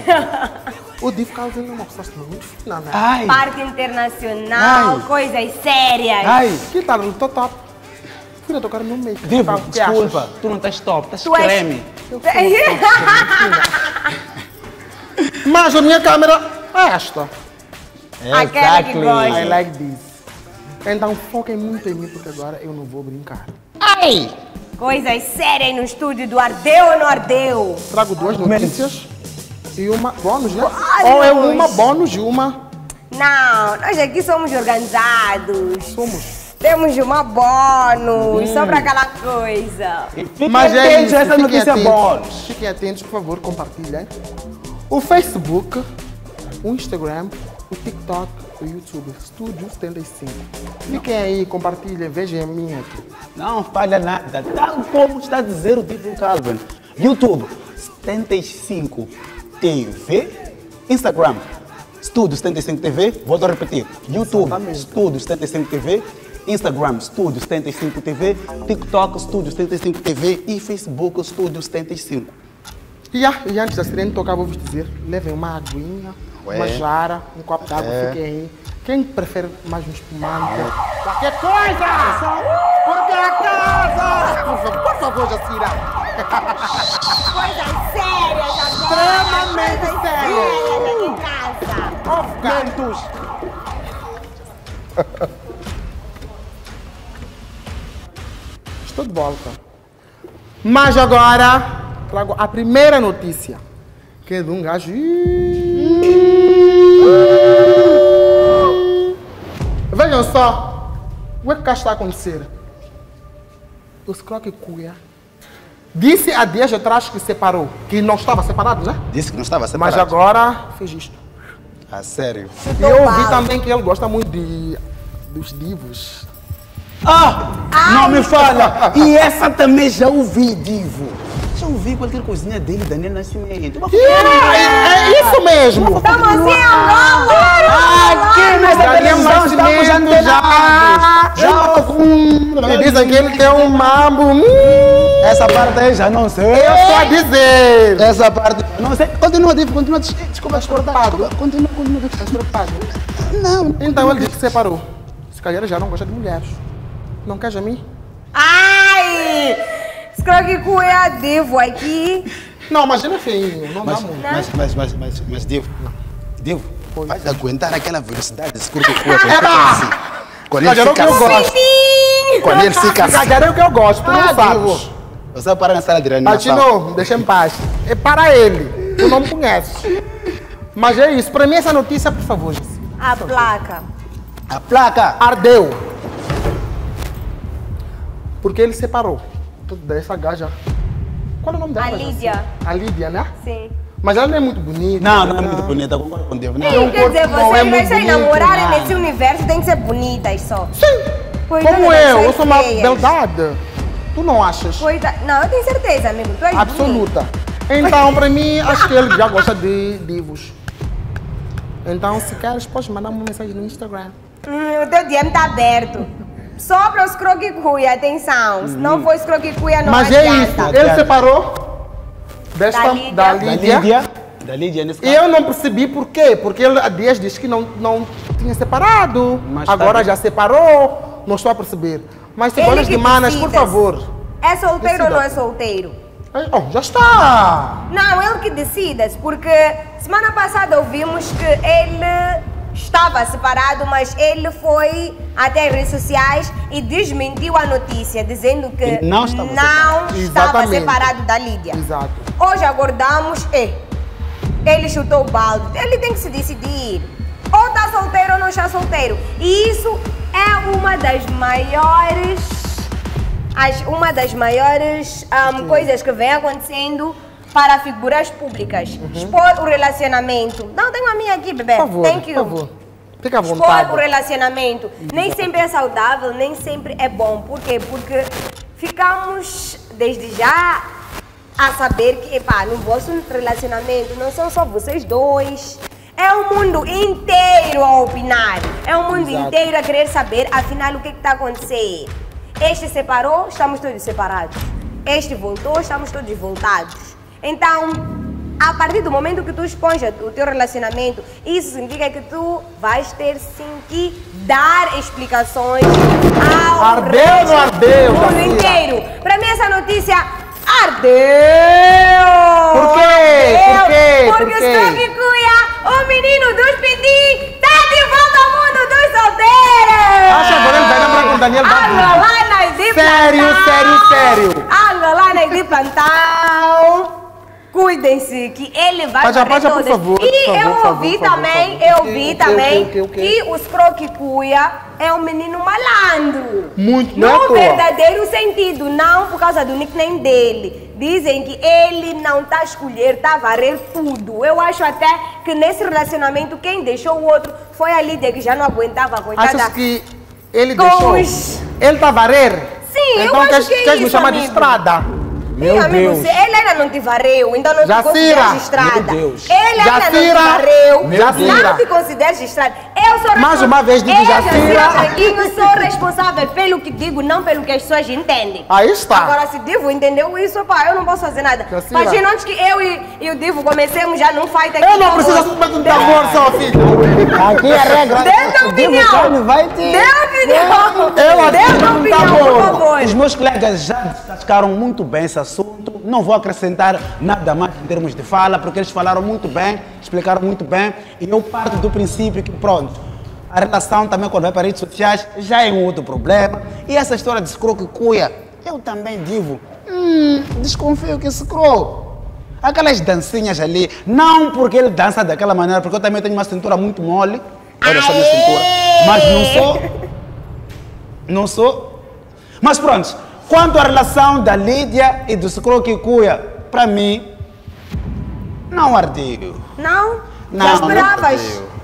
O Divo Calvin é uma pessoa muito fina, né? Ai! Parte internacional, Ai. coisas sérias. Ai! Que tal? Eu tô top. Fui tocar no meu make. Divo, O que desculpa, achas? tu não estás top, estás Tu és- creme. Eu sou uma Mas a minha câmera é esta. Aquela que gosta. I like this. Então foquem muito em mim, porque agora eu não vou brincar. Ai! Coisas sérias no estúdio do Ardeu ou não Ardeu? Trago duas notícias e uma bônus, né? Bônus. Ou é uma bônus e uma... Não, nós aqui somos organizados. Somos. Temos uma bônus, só pra aquela coisa. Fiquem Mas é atentos isso, a essa fiquem notícia atentos. bônus. Fiquem atentos, por favor, compartilhem. O Facebook, o Instagram, o TikTok, o YouTube, Estúdio setenta e cinco. Fiquem aí, compartilhem, vejam a minha aqui. Não falha nada, tal como está a dizer o Divo Calvin. YouTube, setenta e cinco T V. Instagram, Estúdio setenta e cinco T V. Volto a repetir. YouTube, Exatamente. Estúdio setenta e cinco T V. Instagram, Estúdio setenta e cinco T V. TikTok, Estúdio setenta e cinco T V. E Facebook, Estúdio setenta e cinco. E, ah, e antes da sirene tocar, vou vos dizer, levem uma aguinha, Ué. uma jarra, um copo d'água, É. fiquem aí. Quem prefere mais um espumante? Qualquer coisa! Porque a casa! Por favor, por favor, Jacira! Coisas sérias Extremamente agora. sérias. Sérias aqui em casa. Ventos! Estou de volta. Mas agora trago a primeira notícia, que é de um gajo. Vejam só, o que cá está a acontecer? O Scroque Cuia disse há dias atrás que separou, que não estava separado, né? Disse que não estava Mas separado. agora fez isto. A sério. E eu ouvi também que ele gosta muito de dos divos. Ah! Não me fala! E essa também já ouvi, Divo. Já ouvi qualquer coisinha dele, Daniel Nascimento. Uma Yeah, é, é isso mesmo! Estamos assim, Angola! Aqui nessa Daniel televisão estamos já Nascimento já, já já e dizem que ele tem um mambo. Hum, Essa parte aí já não sei. eu só a dizer. Essa parte. Não sei. Continua, Divo, continua. Desculpa, desculpa. Continua, continua, continua. Estás preocupado? Não. Então ele disse que separou. Se calhar ele já não gosta de mulheres. Não queres a mim? Ai! Scroque Cuia Divo aqui. Não, mas ele é feinho, não Mas, dá muito. mas, mas, mas, mas, mas, Divo. Divo, vai aguentar aquela velocidade desse curto que foi assim. Quando ele Exagerou que fica eu assim. gosto. Quando ele fica assim. Exagerou que eu gosto, tu não Ah, sabes. Divo. Você vai parar na sala de reanimação. Latino, deixa em paz. É para ele. Tu não me conheces. Mas é isso. Para mim, essa notícia, por favor. A placa. A placa. Ardeu. Porque ele separou. Dessa gaja. Qual é o nome dela? A Lídia. A Lídia, né? Sim. Mas ela não é muito bonita. Não, não é muito bonita, concordo com Divo. Não. Não, Quer dizer, não é vocês muito vocês bonito, namorarem não. nesse universo tem que ser bonitas só. Sim. Pois Como não, eu, não eu sou uma feias. beldade. Tu não achas? Pois é. Não, eu tenho certeza, amigo. Tu és bonito. Absoluta. Então, para mim, acho que ele já gosta de divos. Então, se queres, podes mandar uma mensagem no Instagram. Hum, o teu D M tá aberto. Só para os croquicuia, atenção. Se não for os croquicuia, não Mas é adianta. isso, ele separou desta, Da Lídia. da Da Lídia. Lídia. Da Lídia nesse E caso. eu não percebi por quê. Porque ele há dias disse que não, não tinha separado. Mas Agora tá- já separou. Não estou a perceber. Mas se Ele gostas que de manas, por decida. favor. É solteiro ou Decida. não é solteiro? Ai, oh, já está. Não, ele que decida, porque semana passada ouvimos que ele estava separado, mas ele foi até as redes sociais e desmentiu a notícia, dizendo que Ele não estava não separado. estava Exatamente. separado da Lídia. Exato. Hoje acordamos e ele chutou o balde. Ele tem que se decidir. Ou está solteiro ou não está solteiro. E isso é uma das maiores, as- uma das maiores ahm, coisas que vem acontecendo para figuras públicas. Expor o relacionamento. Não, tenho a minha aqui, bebê. Por favor, Tem que por favor. Fica à expor vontade. o relacionamento. Nem sempre é saudável, nem sempre é bom. Por quê? Porque ficamos desde já a saber que, epá, no vosso relacionamento não são só vocês dois. É o mundo inteiro a opinar. É o mundo Exato. inteiro a querer saber, afinal, o que está a acontecer. Este separou, estamos todos separados. Este voltou, estamos todos voltados. Então, a partir do momento que tu expões o teu relacionamento, isso significa que tu vais ter sim que dar explicações ao Ardeu ou resto não ardeu, do mundo Jacira? inteiro. Para mim essa notícia ardeu! Por quê? Ardeu, Por quê? Porque Por quê? Scroque Cuia, o menino dos pedi, tá de volta ao mundo dos solteiros! Acha que agora ele vai namorar com o Daniel Badinho? Angolanas de Sério, plantão! sério, sério. Angolanas de plantão! Cuidem-se que ele vai Paja, varrer paja, por todas. favor, E por favor, eu por favor, ouvi por favor, também, por favor. eu O ouvi quê, também o quê, o quê, o quê? que o Scroque Cuia é um menino malandro. Muito, não é à No toa. verdadeiro sentido, não por causa do nickname dele. Dizem que ele não está a escolher, está a varrer tudo. Eu acho até que nesse relacionamento quem deixou o outro foi a Lídia, que já não aguentava, coitada. Achas que ele Com deixou? os- Ele tá a varer? Sim, eu então acho queres, que é queres me isso, chamar de amigo. estrada? Meu amigo, Deus. se ele ainda não te varreu, então não te Jacira. consideres estrada. Meu Deus. Ele ainda não Jacira. te varreu, Meu Deus. não te consideres estrada. Eu sou Mais uma vez digo, eu, Jacira. Franquinho, sou responsável pelo que digo, não pelo que as pessoas entendem. Aí está. Agora, se Divo entendeu isso, pá, eu não posso fazer nada. Jacira. Imagina antes que eu e, e o Divo comecemos já num fight aqui. Eu não por preciso favor. assumir um tambor, só, filho. Aqui é a regra. Dê tua opinião. Vai te... Dê opinião. Eu Dê tua assumo um opinião, tambor. por favor. Os meus colegas já destacaram muito bem esse assunto. Não vou acrescentar nada mais em termos de fala, porque eles falaram muito bem, explicaram muito bem. E eu parto do princípio que, pronto, a relação também, quando vai para redes sociais, já é um outro problema. E essa história de Scroque Cuia, eu também digo, hum, desconfio que Scroque. Aquelas dancinhas ali, não porque ele dança daquela maneira, porque eu também tenho uma cintura muito mole. Olha só a minha cintura. Mas não sou. Não sou. Mas pronto, quanto à relação da Lídia e do Scroque Cuia, para mim, não ardeu. Não? Não, Já não esperavas? ardeu.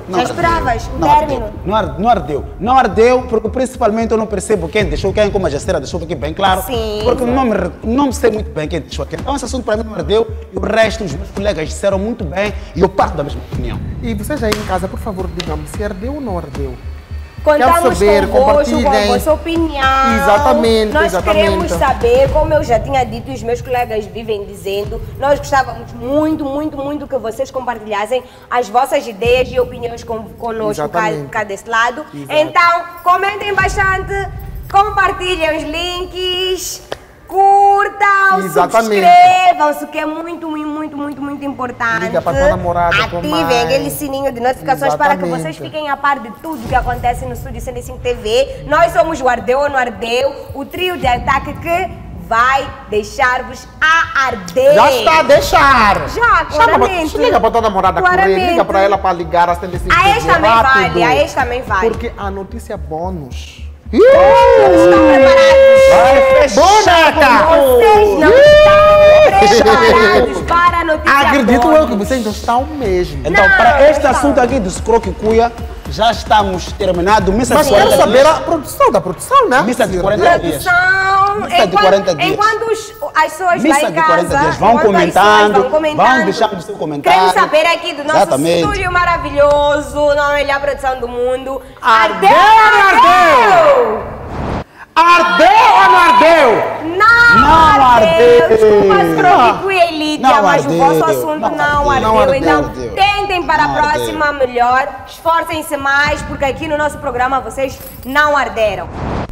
Não Já ardeu. esperavas o Não término? ardeu. Não ar- não ardeu. Não ardeu, porque principalmente eu não percebo quem deixou quem, como a Jacira deixou aqui bem claro. Sim. Porque não me, re- não me sei muito bem quem deixou aqui. Então esse assunto para mim não ardeu e o resto, os meus colegas disseram muito bem e eu parto da mesma opinião. E vocês aí em casa, por favor, digam-me se ardeu ou não ardeu. Contamos saber, convosco, com a compartilhem. vossa opinião. Exatamente, Nós exatamente. queremos saber, como eu já tinha dito e os meus colegas vivem dizendo, nós gostávamos muito, muito, muito que vocês compartilhassem as vossas ideias e opiniões com, conosco cá, Exatamente. cá desse lado. Exato. Então, comentem bastante, compartilhem os links, curtam, Exatamente. subscrevam-se, que é muito, muito, muito, muito, muito importante. Liga para tua namorada, tua Ativem mãe. aquele sininho de notificações para que Exatamente. vocês fiquem a par de tudo que acontece no Estúdio cento e cinco T V. Nós somos o Ardeu ou Não Ardeu, o trio de ataque que vai deixar-vos a arder. Já está a deixar. Já, Chama claramente. pra, liga para tua namorada correr, Claramente. liga para ela para ligar às setenta e cinco A este também rápido. vale, a este também vale. Porque a notícia bônus. Estão preparados? Vai Boneca! Vocês não estão preparados para a notícia Acredito eu bônus. que vocês não estão mesmo. Então, Não, para este não. assunto aqui do Scroque Cuia, já estamos terminado. Missa Mas de quero quarenta saber dias. a produção da produção, né? Missa de Se quarenta ardeu. dias. Produção, Missa de enquanto, quarenta dias. enquanto os- as pessoas Missa lá em de quarenta casa dias. Vão enquanto as pessoas comentando, vão comentando, vão deixando o seu comentário. Queremos saber aqui do nosso Exatamente. estúdio maravilhoso, na melhor produção do mundo. Ardeu ou não ardeu? Ardeu ou não ardeu? Não, Não ardeu. Desculpa, Scroquico e Elídia, Não mas o ardeu. vosso assunto Não não, ardeu. ardeu. Não ardeu. Então, Ardeu. tentem para Não a próxima ardeu. melhor. Esforcem-se mais, porque aqui no nosso programa vocês não arderam.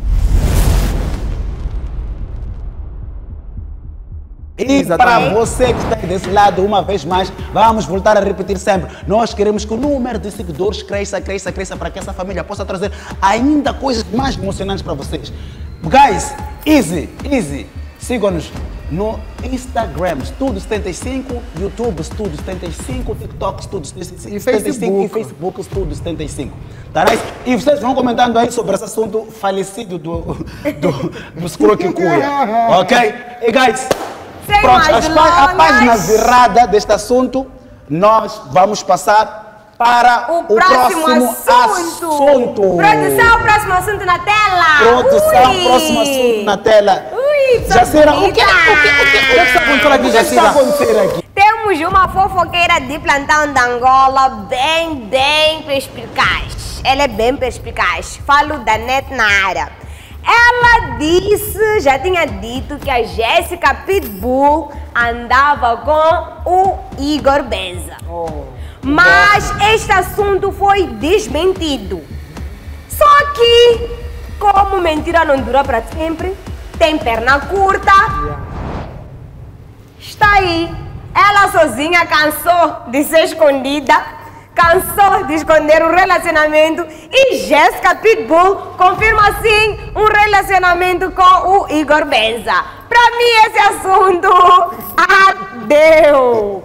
E Exatamente. para você que está aí desse lado, uma vez mais, vamos voltar a repetir sempre. Nós queremos que o número de seguidores cresça, cresça, cresça, para que essa família possa trazer ainda coisas mais emocionantes para vocês. Guys, easy, easy. Sigam-nos no Instagram, Estúdio setenta e cinco, YouTube, Estúdio setenta e cinco, TikTok, Estúdio setenta e cinco, E setenta e cinco, Facebook. e Facebook, Estúdio setenta e cinco. Tá nice? E vocês vão comentando aí sobre esse assunto falecido do, do, do Scroque Cuia. Ok? E guys, Sem pronto, mais as pá- a delongas. página virada deste assunto, nós vamos passar para O, o, próximo, próximo assunto. assunto. Produção, próximo assunto na tela. Produção, Ui. próximo assunto na tela. Ui, Jacira, o que, o que, o que, o que, bonita. o que está acontecendo aqui, O que está Jacira? acontecendo aqui? Temos uma fofoqueira de plantão de Angola bem, bem perspicaz. Ela é bem perspicaz. Falo da Net Nara. Ela disse, já tinha dito que a Jéssica Pitbull andava com o Igor Benza. Mas este assunto foi desmentido. Só que, como mentira não dura para sempre, tem perna curta. Está aí. Ela sozinha cansou de ser escondida, cansou de esconder o relacionamento e Jéssica Pitbull confirma assim um relacionamento com o Igor Benza. Para mim esse assunto ardeu.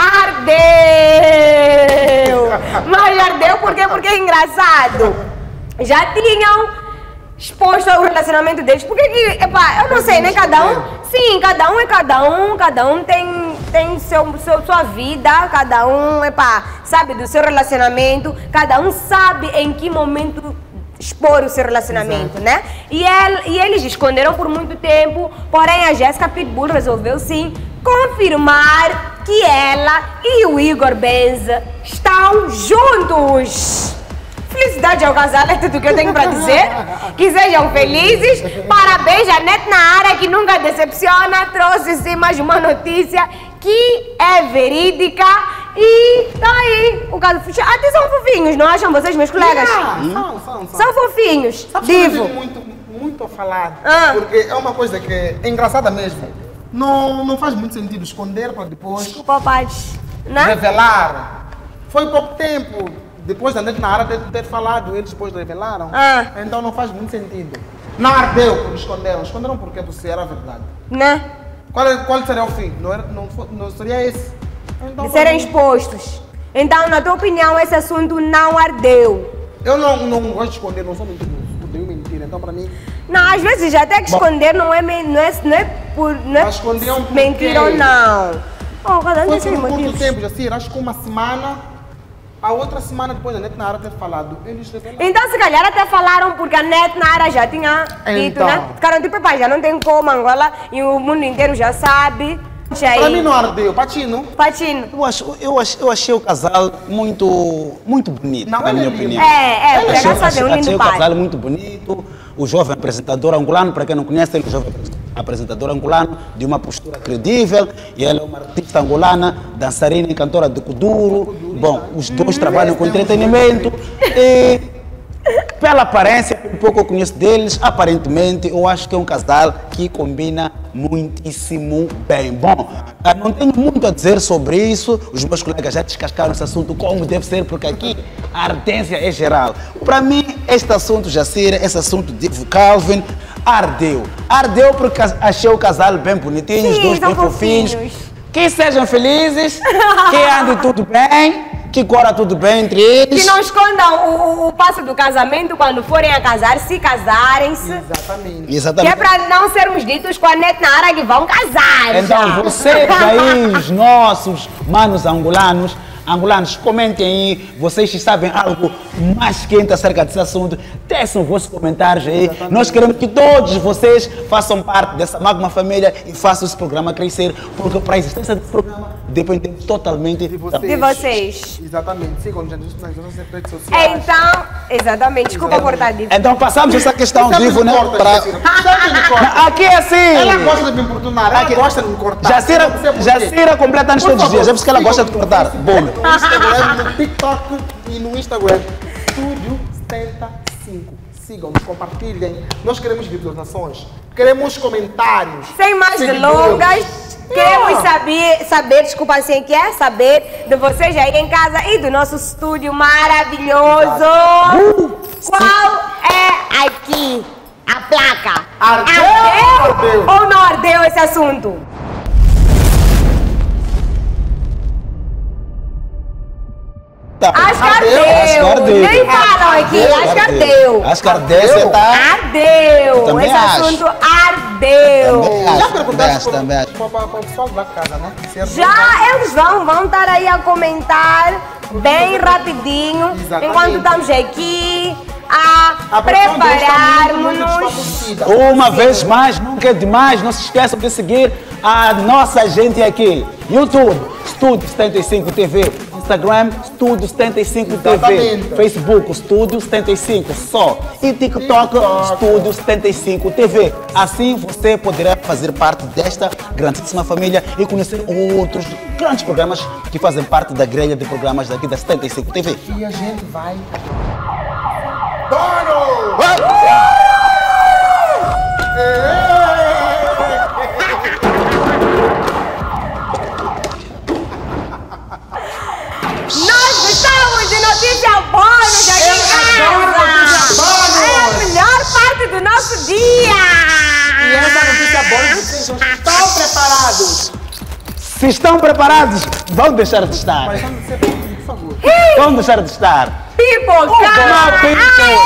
Ardeu! Mas ardeu por quê? Porque é engraçado. Já tinham exposto ao relacionamento deles. Por que que, epá, eu não sei, né? Cada um, sim, cada um é cada um, cada um tem, tem seu, seu, sua vida, cada um, epá, sabe do seu relacionamento, cada um sabe em que momento expor o seu relacionamento, né? E, el, e eles esconderam por muito tempo, porém a Jéssica Pitbull resolveu sim confirmar que ela e o Igor Benza estão juntos. Felicidade ao casal, é tudo que eu tenho para dizer. Que sejam felizes. Parabéns a Net Nara, que nunca decepciona. Trouxe sim mais uma notícia que é verídica. E tá aí. O caso fechado. Até são fofinhos, não acham vocês, meus colegas? Ah, são, são, são. São fofinhos. Sabe que eu Divo. tenho muito, muito a falar? Ah. Porque é uma coisa que é engraçada mesmo. Não, não faz muito sentido esconder para depois Desculpa, Paty. Né? revelar. Foi pouco tempo depois da Net Nara ter, ter falado, eles depois revelaram. Ah. Então não faz muito sentido. Não ardeu porque esconderam. Esconderam porque você era a verdade. Né? Qual, é- qual seria o fim? Não, era, não, fo- não seria esse? Então, De serem pra mim, expostos. Então, na tua opinião, esse assunto não ardeu. eu não, não gosto de esconder, não sou mentiroso. Odeio mentira. Então para mim, Não, às vezes até que esconder não é, men- não é, não é por não é Mas escondiam por mentira quê? ou não. Oh, cada um foi tem por seus um curto motivos. tempo, já sei, acho que uma semana. A outra semana depois da Net Nara ter falado, eles revelaram. Então, se calhar até falaram porque a Net Nara já tinha dito, Então. né? Ficaram tipo, pai, já não tem como, Angola e o mundo inteiro já sabe. Para mim não ardeu, Patino. Patino. Eu, acho, eu, ach, eu achei o casal muito, muito bonito, Não, na ele minha é lindo. opinião. É, é, por Achei, acaso achei, é um achei lindo o pai. casal muito bonito. O jovem apresentador angolano, para quem não conhece, ele é um jovem apresentador angolano de uma postura credível. E ela é uma artista angolana, dançarina e cantora de Kuduro. Bom, os dois trabalham com entretenimento. E, pela aparência, pelo pouco eu conheço deles, aparentemente eu acho que é um casal que combina muitíssimo bem. Bom, eu não tenho muito a dizer sobre isso, os meus colegas já descascaram esse assunto como deve ser, porque aqui a ardência é geral. Para mim, este assunto, Jacira, esse assunto de Ivo Calvin, ardeu. Ardeu porque achei o casal bem bonitinho, os Sim, dois são bem fofinhos. fofinhos. Que sejam felizes, que ande tudo bem, que corra tudo bem entre eles. Que não escondam o, o, o passo do casamento quando forem a casar, se casarem-se. Exatamente. Que Exatamente. é para não sermos ditos com a Net Nara que vão casar. Então, já. vocês aí, os nossos manos angolanos, angolanos, comentem aí, vocês que sabem algo mais quente acerca desse assunto, teçam os vossos comentários aí. Exatamente. Nós queremos que todos vocês façam parte dessa magma família e façam esse programa crescer, porque para a existência desse programa depende totalmente De da vocês. De vocês. Exatamente. Sigam-nos nas nossas redes sociais. Então, exatamente, desculpa cortar de Então passamos essa questão ao Sempre vivo, me né? corta, Pra... Jacira. Sempre me corta. Aqui é assim! Ela gosta de me importunar, ela Aqui- gosta de me cortar. Jacira, Eu não sei por quê. Jacira completa-nos Por todos os favor, dias, é por isso que ela gosta de sigam-nos cortar. no Bom. Facebook, no Instagram, no TikTok e no Instagram. Estúdio setenta e cinco. Sigam-nos, compartilhem. Nós queremos visualizações, queremos comentários. Sem mais seguidores. delongas, queremos Yeah. saber, saber, desculpa assim que é, saber de vocês aí em casa e do nosso estúdio maravilhoso. Qual é aqui a placa? Ardeu ou ardeu? ou não ardeu esse assunto? Tá. Acho que Ardeu, ardeu. acho que ardeu. Nem falam aqui, acho que ardeu. Acho que ardeu, você tá... Ardeu. Também Esse acho. assunto ardeu. Também acho. Já perguntaste acho, também acho. para o pessoal da casa, né? Se é Já eles vão, vão estar aí a comentar bem rapidinho, Exatamente. enquanto estamos aqui a, A produção deles está muito, muito prepararmos-nos. desfavorecida. Uma vez mais, nunca é demais, não se esqueçam de seguir a nossa gente aqui. YouTube, Estúdio setenta e cinco T V. Instagram, Estúdio setenta e cinco T V. Exatamente. Facebook, Estúdio setenta e cinco só. E TikTok, TikTok. Estúdio setenta e cinco T V. Assim você poderá fazer parte desta grandíssima família e conhecer outros grandes programas que fazem parte da grelha de programas daqui da setenta e cinco T V. E a gente vai. Dono! Nós gostamos de notícia bônus aqui em Eu adoro notícia casa. bônus. É a melhor parte do nosso dia. E essa notícia boa, vocês não estão preparados? Se estão preparados, vão deixar de estar. Mas vamos ser por favor. Vão deixar de estar. Pipoca! My people!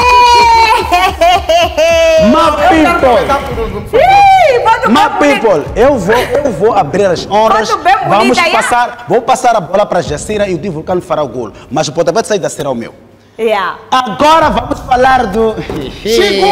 My people! Tá por favor. Ih, bota o My papo bonito. people, eu vou, eu vou abrir as honras. Bota bem bonita Vamos aí, passar, vou passar a bola para a Jacira e o Di Vulcano fará o golo. Mas o pontapé de saída será o meu. Yeah. Agora vamos falar do. Chico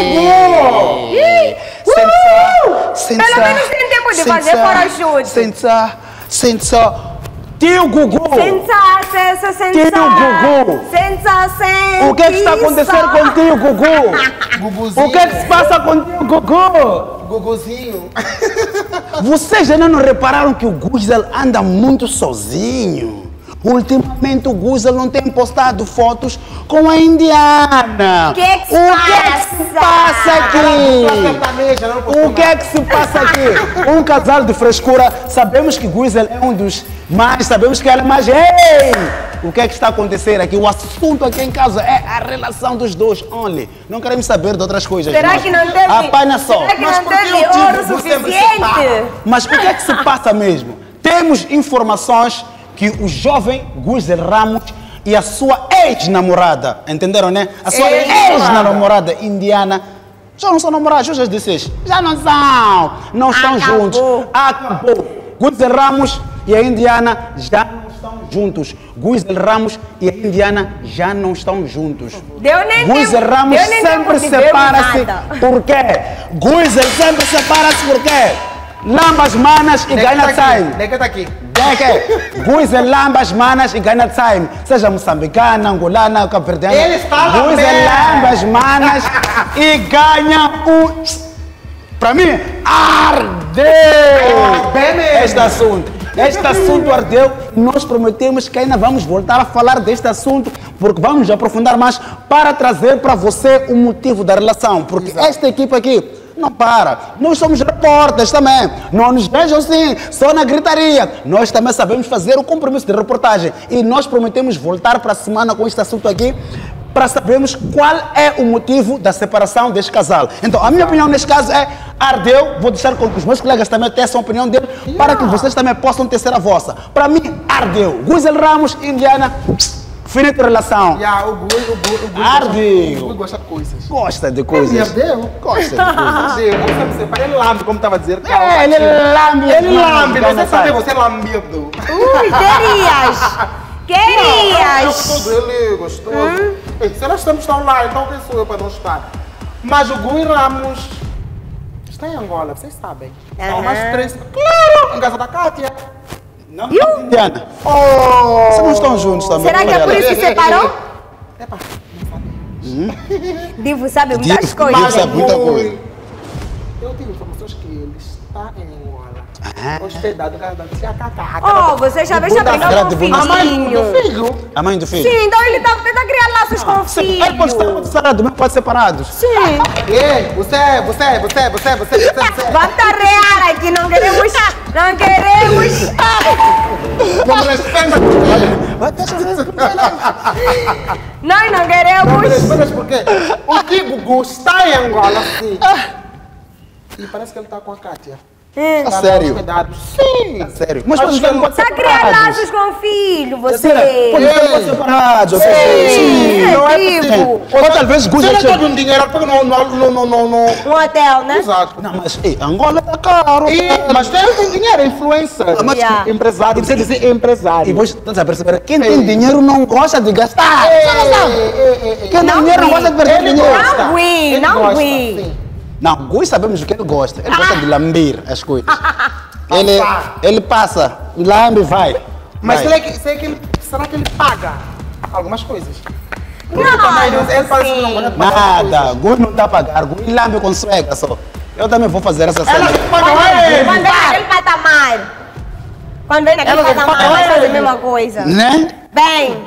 Senta, Pelo menos tem tempo de fazer parachute. Senta, senta. Tio Gugu! Sensa, sensa, sensa. Tio Gugu. Sensa, sensa. O que é que está acontecendo com o tio Gugu? Guguzinho. O que é que se passa com o tio Gugu? Guguzinho. Vocês ainda não repararam que o Guzel anda muito sozinho? Ultimamente o Guzel não tem postado fotos com a indiana. Que que se o que é que se passa? passa aqui? Sertaneja, não postou O que é que se passa aqui? Um casal de frescura. Sabemos que Guzel é um dos mais, sabemos que ela é mais. Ei! O que é que está acontecendo aqui? O assunto aqui em casa é a relação dos dois, only. Não queremos saber de outras coisas. Será mas que não teve? apanha só. Será que Mas não por que teve o tio ouro Gugu sempre se suficiente? Mas o que é que se passa mesmo? Temos informações que o jovem Guzel Ramos e a sua ex-namorada, entenderam, né? A sua Ex-namorada. ex-namorada indiana já não são namorados, eu já disse, já não são, não estão Acabou. juntos, acabou. Guzel Ramos e a indiana já não estão juntos. Guizel Ramos e a Indiana já não estão juntos. Deu nem Guizel tempo- Ramos deu nem sempre tempo de ver separa-se. nada. Por quê? Guizel sempre separa-se por quê? Lamba as manas e ganha time. Deca tá aqui. Deca. Guizel lamba as manas e ganha time. Seja moçambicana, angolana, cabo-verdiana. Ele está Guizel lambendo. lamba as manas e ganha o... Para mim, ardeu bem mesmo. este assunto. Este assunto ardeu. Nós prometemos que ainda vamos voltar a falar deste assunto, porque vamos aprofundar mais para trazer para você o motivo da relação. Porque esta equipe aqui não para. Nós somos repórteres também. Não nos vejam assim, só na gritaria. Nós também sabemos fazer o compromisso de reportagem. E nós prometemos voltar para a semana com este assunto aqui, para sabermos qual é o motivo da separação deste casal. Então, a minha opinião neste caso é ardeu. Vou deixar com que os meus colegas também tenham a opinião dele, para que vocês também possam tecer a vossa. Para mim, ardeu. Guizel Ramos, Indiana, finita relação. Yeah, o Gui, o Gui, o Gui Ardeu. gosta- o Gui gosta de coisas. Gosta de Ele coisas. ardeu? Gosta de coisas. Ardeu, ele sabe separar, ele lambe, como estava a dizer. É, ele lambe. Ele lambe, Ganha você sabe, time. você é lambido. Ui, querias! Ele Querias! gostoso, ele é gostoso. Ei, se nós estamos tão lá, então quem sou eu para não estar? Mas o Gui Ramos está em Angola, vocês sabem. Há Aham. mais três. Claro! Em casa da Cátia. Não, Indiana. Oh! Vocês não estão juntos também. Será que é por isso que separou? Epa, Divo sabe muitas Divo- coisas. Divo sabe muita coisa. Eu tive informações que ele está em Angola. Ah. Hospedado na casa da tia Cacá. Oh, você já veio Bunda brigar grande, com o bunda A mãe filhinho. do filho. A mãe do filho. Sim, então ele está tentando criar laços com o filho. Ele pode estar separados, mas pode ser separados. Sim. Ei, você, você, você, você, você, você, você. Vamos tarrear aqui, não queremos. Não queremos. Não me respeita. Vai, deixa eu ver. Nós não Não me queremos. respeita porque o Gugu está em Angola, sim. E parece que ele está com a Cátia. A Tá sério? hospedado. Sim. A sério? Mas Acho pode que ele ser Está a criar laços com o filho, você. Pode ser separados. ok? Sim, não é Divo. possível. Ou talvez Se Guizel ele chega- teve um dinheiro, porque não, não, não, não, não, não. Um hotel, né? Exato. Não, mas ei, Angola está caro. E, mas tem, ele tem dinheiro, é influencer. Mas- Yeah. Empresário, você dizer E empresário. você está a perceber? Quem tem dinheiro não gosta de gastar. Você não sabe? Quem tem dinheiro não gosta de perder Ele dinheiro. gosta. Não, Gui, Ele não, gosta, Gui. sim. Não, Gui sabemos o que ele gosta. Ele gosta de lambir as coisas. Ele, ele passa, lambe e vai. Mas Vai. será que, será, que ele, será que ele paga algumas coisas? Porque Não, também ele, ele parece que sim. não gosta de pagar Nada, coisas. Gui não está a pagar. Gui lambe com sueca só. Eu também vou fazer essa Ela cena. que paga ele. Quando vem naquele patamar. Quando vem naquele Ela que patamar, paga vai fazer a ele. mesma coisa. Né? Bem,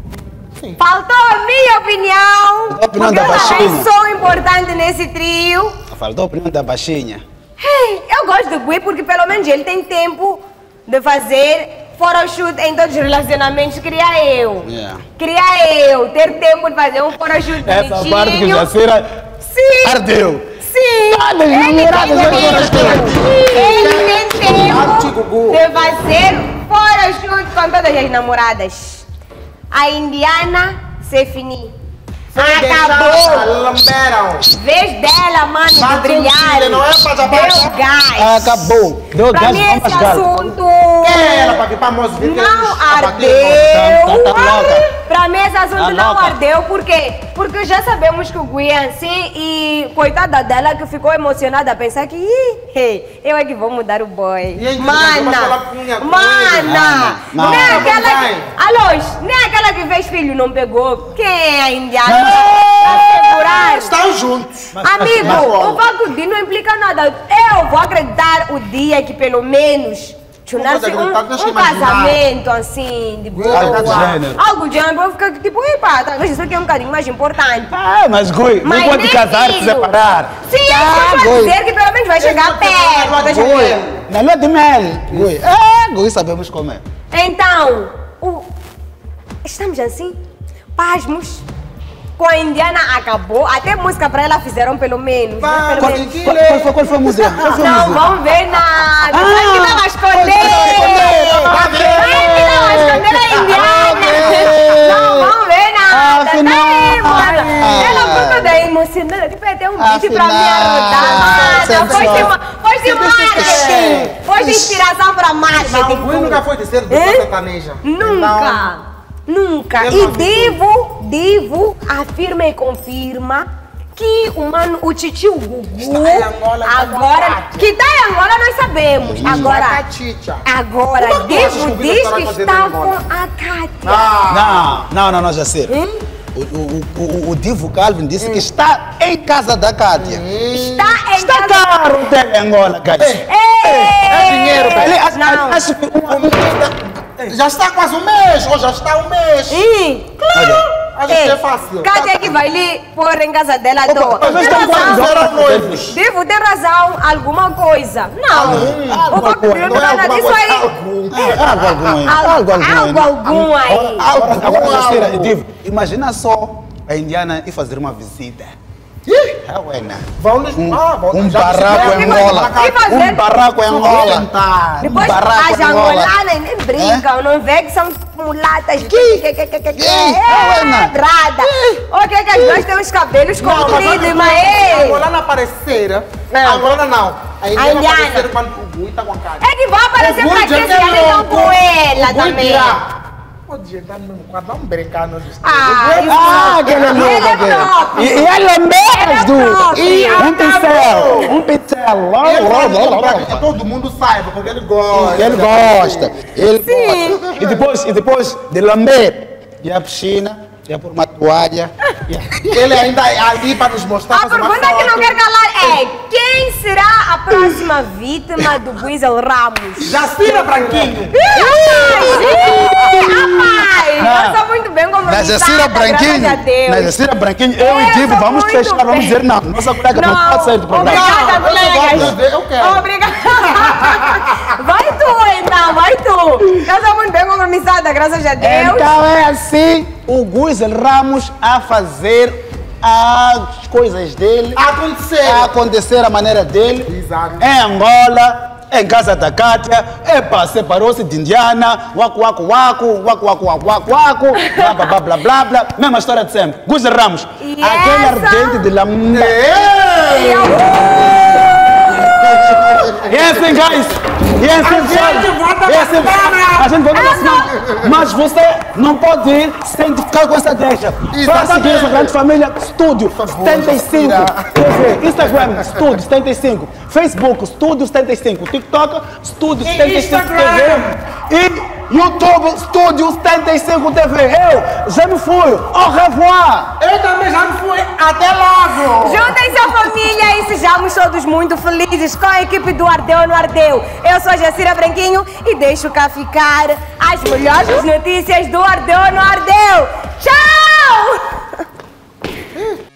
Sim. faltou a minha opinião. A opinião porque da eu também baixinha. sou importante nesse trio. Faltou a opinião da baixinha. Hey, eu gosto do Gui porque pelo menos ele tem tempo de fazer photoshoot em todos os relacionamentos. Queria eu. Yeah. Queria eu ter tempo de fazer um photoshoot Essa bonitinho. parte que já será Sim. ardeu. Sim. Todas as Ele namoradas tem já tempo. foram escolhidas. Ele tem Arte, tempo Gugu. de fazer photoshoot com todas as namoradas. A Indiana se fini. Foi Acabou. deixar, lamberam. Vez dela, mano, de Bate um brilhar. filho, não é pra já Deu baixar. gás. Acabou. Deu Pra gás, mim vamos esse rasgar. assunto Quem é ela para vir para nós ver que não eles abateram? ardeu. Tá- tá louca. Pra mim esse assunto Tá não louca. ardeu, por quê? Porque já sabemos que o Gui é assim e coitada dela que ficou emocionada a pensar que "Ih, hey, eu é que vou mudar o boy. E aí, mas ela Mana, punha com ele. mana, Não, nem não. aquela Vai. que, alô, nem aquela que fez filho não pegou. Quem é a indiana? Não. Pra segurar. Estão juntos. Amigo, mas- o facto de não implica nada. Eu vou acreditar o dia que pelo menos tornar-se pode acreditar, um, deixa eu um imaginar. casamento assim, de boa. Algo do gênero. Algo do gênero, eu vou ficar tipo, epa, talvez isso aqui é um bocadinho mais importante. Ah, mas Gui, Mas não pode nem casar e se filho. separar. Sim, é Ah, isso que eu vou Gui. dizer que pelo menos vai chegar não tem nada perto. a Deixa eu ver. ver. Na lua de mel. Gui. Ah, Gui sabemos como é. Então, o... estamos assim, pasmos. Com a indiana acabou, até música para ela fizeram pelo menos. né? Vai, Pelo qual- menos. Qual, qual foi, qual foi a música? Qual foi a Não música? vão ver nada. Ah, Vai que não vai esconder. Vai que não vai esconder a indiana. Não vão ver nada. Afinal. Tá aí, mano. Ela ficou toda emocionada. Tipo, até um vídeo pra me Afinal, arrodar. Foi sensual. de, foi de marketing. Foi Foste inspiração para marketing. Não, o Gui nunca foi de ser dupla sertaneja. Nunca. Nunca. Ele E não Divo, Divo afirma e confirma que o mano, o titio Gugu, Está em Angola, está com a agora, Kátia. que está em Angola nós sabemos. Agora, Agora, a Titicha. agora, Como é que tu achas que Divo o Vitor diz estará que fazendo está em com Angola? a Kátia. Ah, Não, não, não, não, Jacir. O, o, o, o Divo Calvin disse que está em casa da Kátia. Está em Está casa. caro o hotel em Angola, Kátia. é dinheiro, Ele, velho. acho, Não. acho que uma, Já está quase um mês, ou já está um mês. Sim, claro. Acho que é fácil. Kátia que vai lhe pôr em casa dela à toa. Mas Tem estão razão. quantos Eram noivos. Devo ter razão, alguma coisa. Não, o Fabiano Não é nada alguma disso coisa, aí. algum. É, algo algum aí. Algo, Algo algum aí. algo algum aí. Agora, agora Jacira, eu digo, imagina só a Indiana ir fazer uma visita. É buena. Vão nos... Um, ah, vão- um já barraco perceberam em que vai Angola. E fazer- Um barraco em Angola. Um Depois barraco as em Angola. angolanas nem brincam, não vê que são mulatas. Que, que, que, que, que, que. Ih, É, Ana. brada. O que que as duas têm os cabelos Não, mas compridos, a mas é. angolana aparecer. Não. A angolana não. A indiana indiana. aparecer quando o Gui está com a cara. É que vai aparecer O pra Gui quê já se é eles estão louco. com ela O Gui também? dirá, pode chegar no mesmo quadro, vamos brincar nos Ah, O Gui- isso Ah, aquele Ele é louco aquele. próprio. E, e ele é mesmo. próprio. E um Acabou. pincel. Um pincel. Ele faz Logo, isso logo, pra logo. que todo mundo saiba, porque ele gosta. Ele gosta. Ele Sim. gosta. E depois, e depois de lamber, ia à piscina, ia por uma toalha. Ele ainda é ali para nos mostrar. A fazer uma pergunta que não foto. quer calar é: quem será a próxima vítima do Guizel Ramos? Jacira Branquinho. Rapaz, Não. eu sou muito bem Na comprometida, Jacira Branquinho, graças a Deus. na Jacira Branquinho, eu e Eu Divo sou vamos muito fechar, vamos bem. dizer não. Nossa colega não, Não, pode sair do programa. obrigada, Não, eu só gosto colegas. de ver, eu quero. Obrigada. Vai tu, então, vai tu. Eu sou muito bem compromissada, graças a Deus. Então é assim, o Guizel Ramos a fazer as coisas dele, Acontecer. a acontecer a maneira dele. Exato. Em Angola, em casa da Kátia, epa, separou-se de Indiana, waku waku waku, waku waku waku waku waku, blá blá blá blá blá blá, mesma história de sempre. Guizel Ramos, E aquele essa? ardente de lambda. Ei! E é assim, guys! E é assim, pessoal! gente volta E é assim, pra cama. a gente volta pra cima! Mas você não pode ir sem ficar com essa deixa! Para Exatamente. seguir essa grande família, Estúdio setenta e cinco T V, Instagram, Estúdio setenta e cinco, Facebook, Estúdio setenta e cinco, TikTok, Estúdio setenta e cinco T V e YouTube, Estúdio setenta e cinco T V. Eu já me fui! Au revoir! Eu também já me fui. Até logo. Juntem-se à família e sejamos todos muito felizes com a equipe do Ardeu no Ardeu. Eu sou a Jacira Branquinho e deixo cá ficar as melhores notícias do Ardeu no Ardeu. Tchau!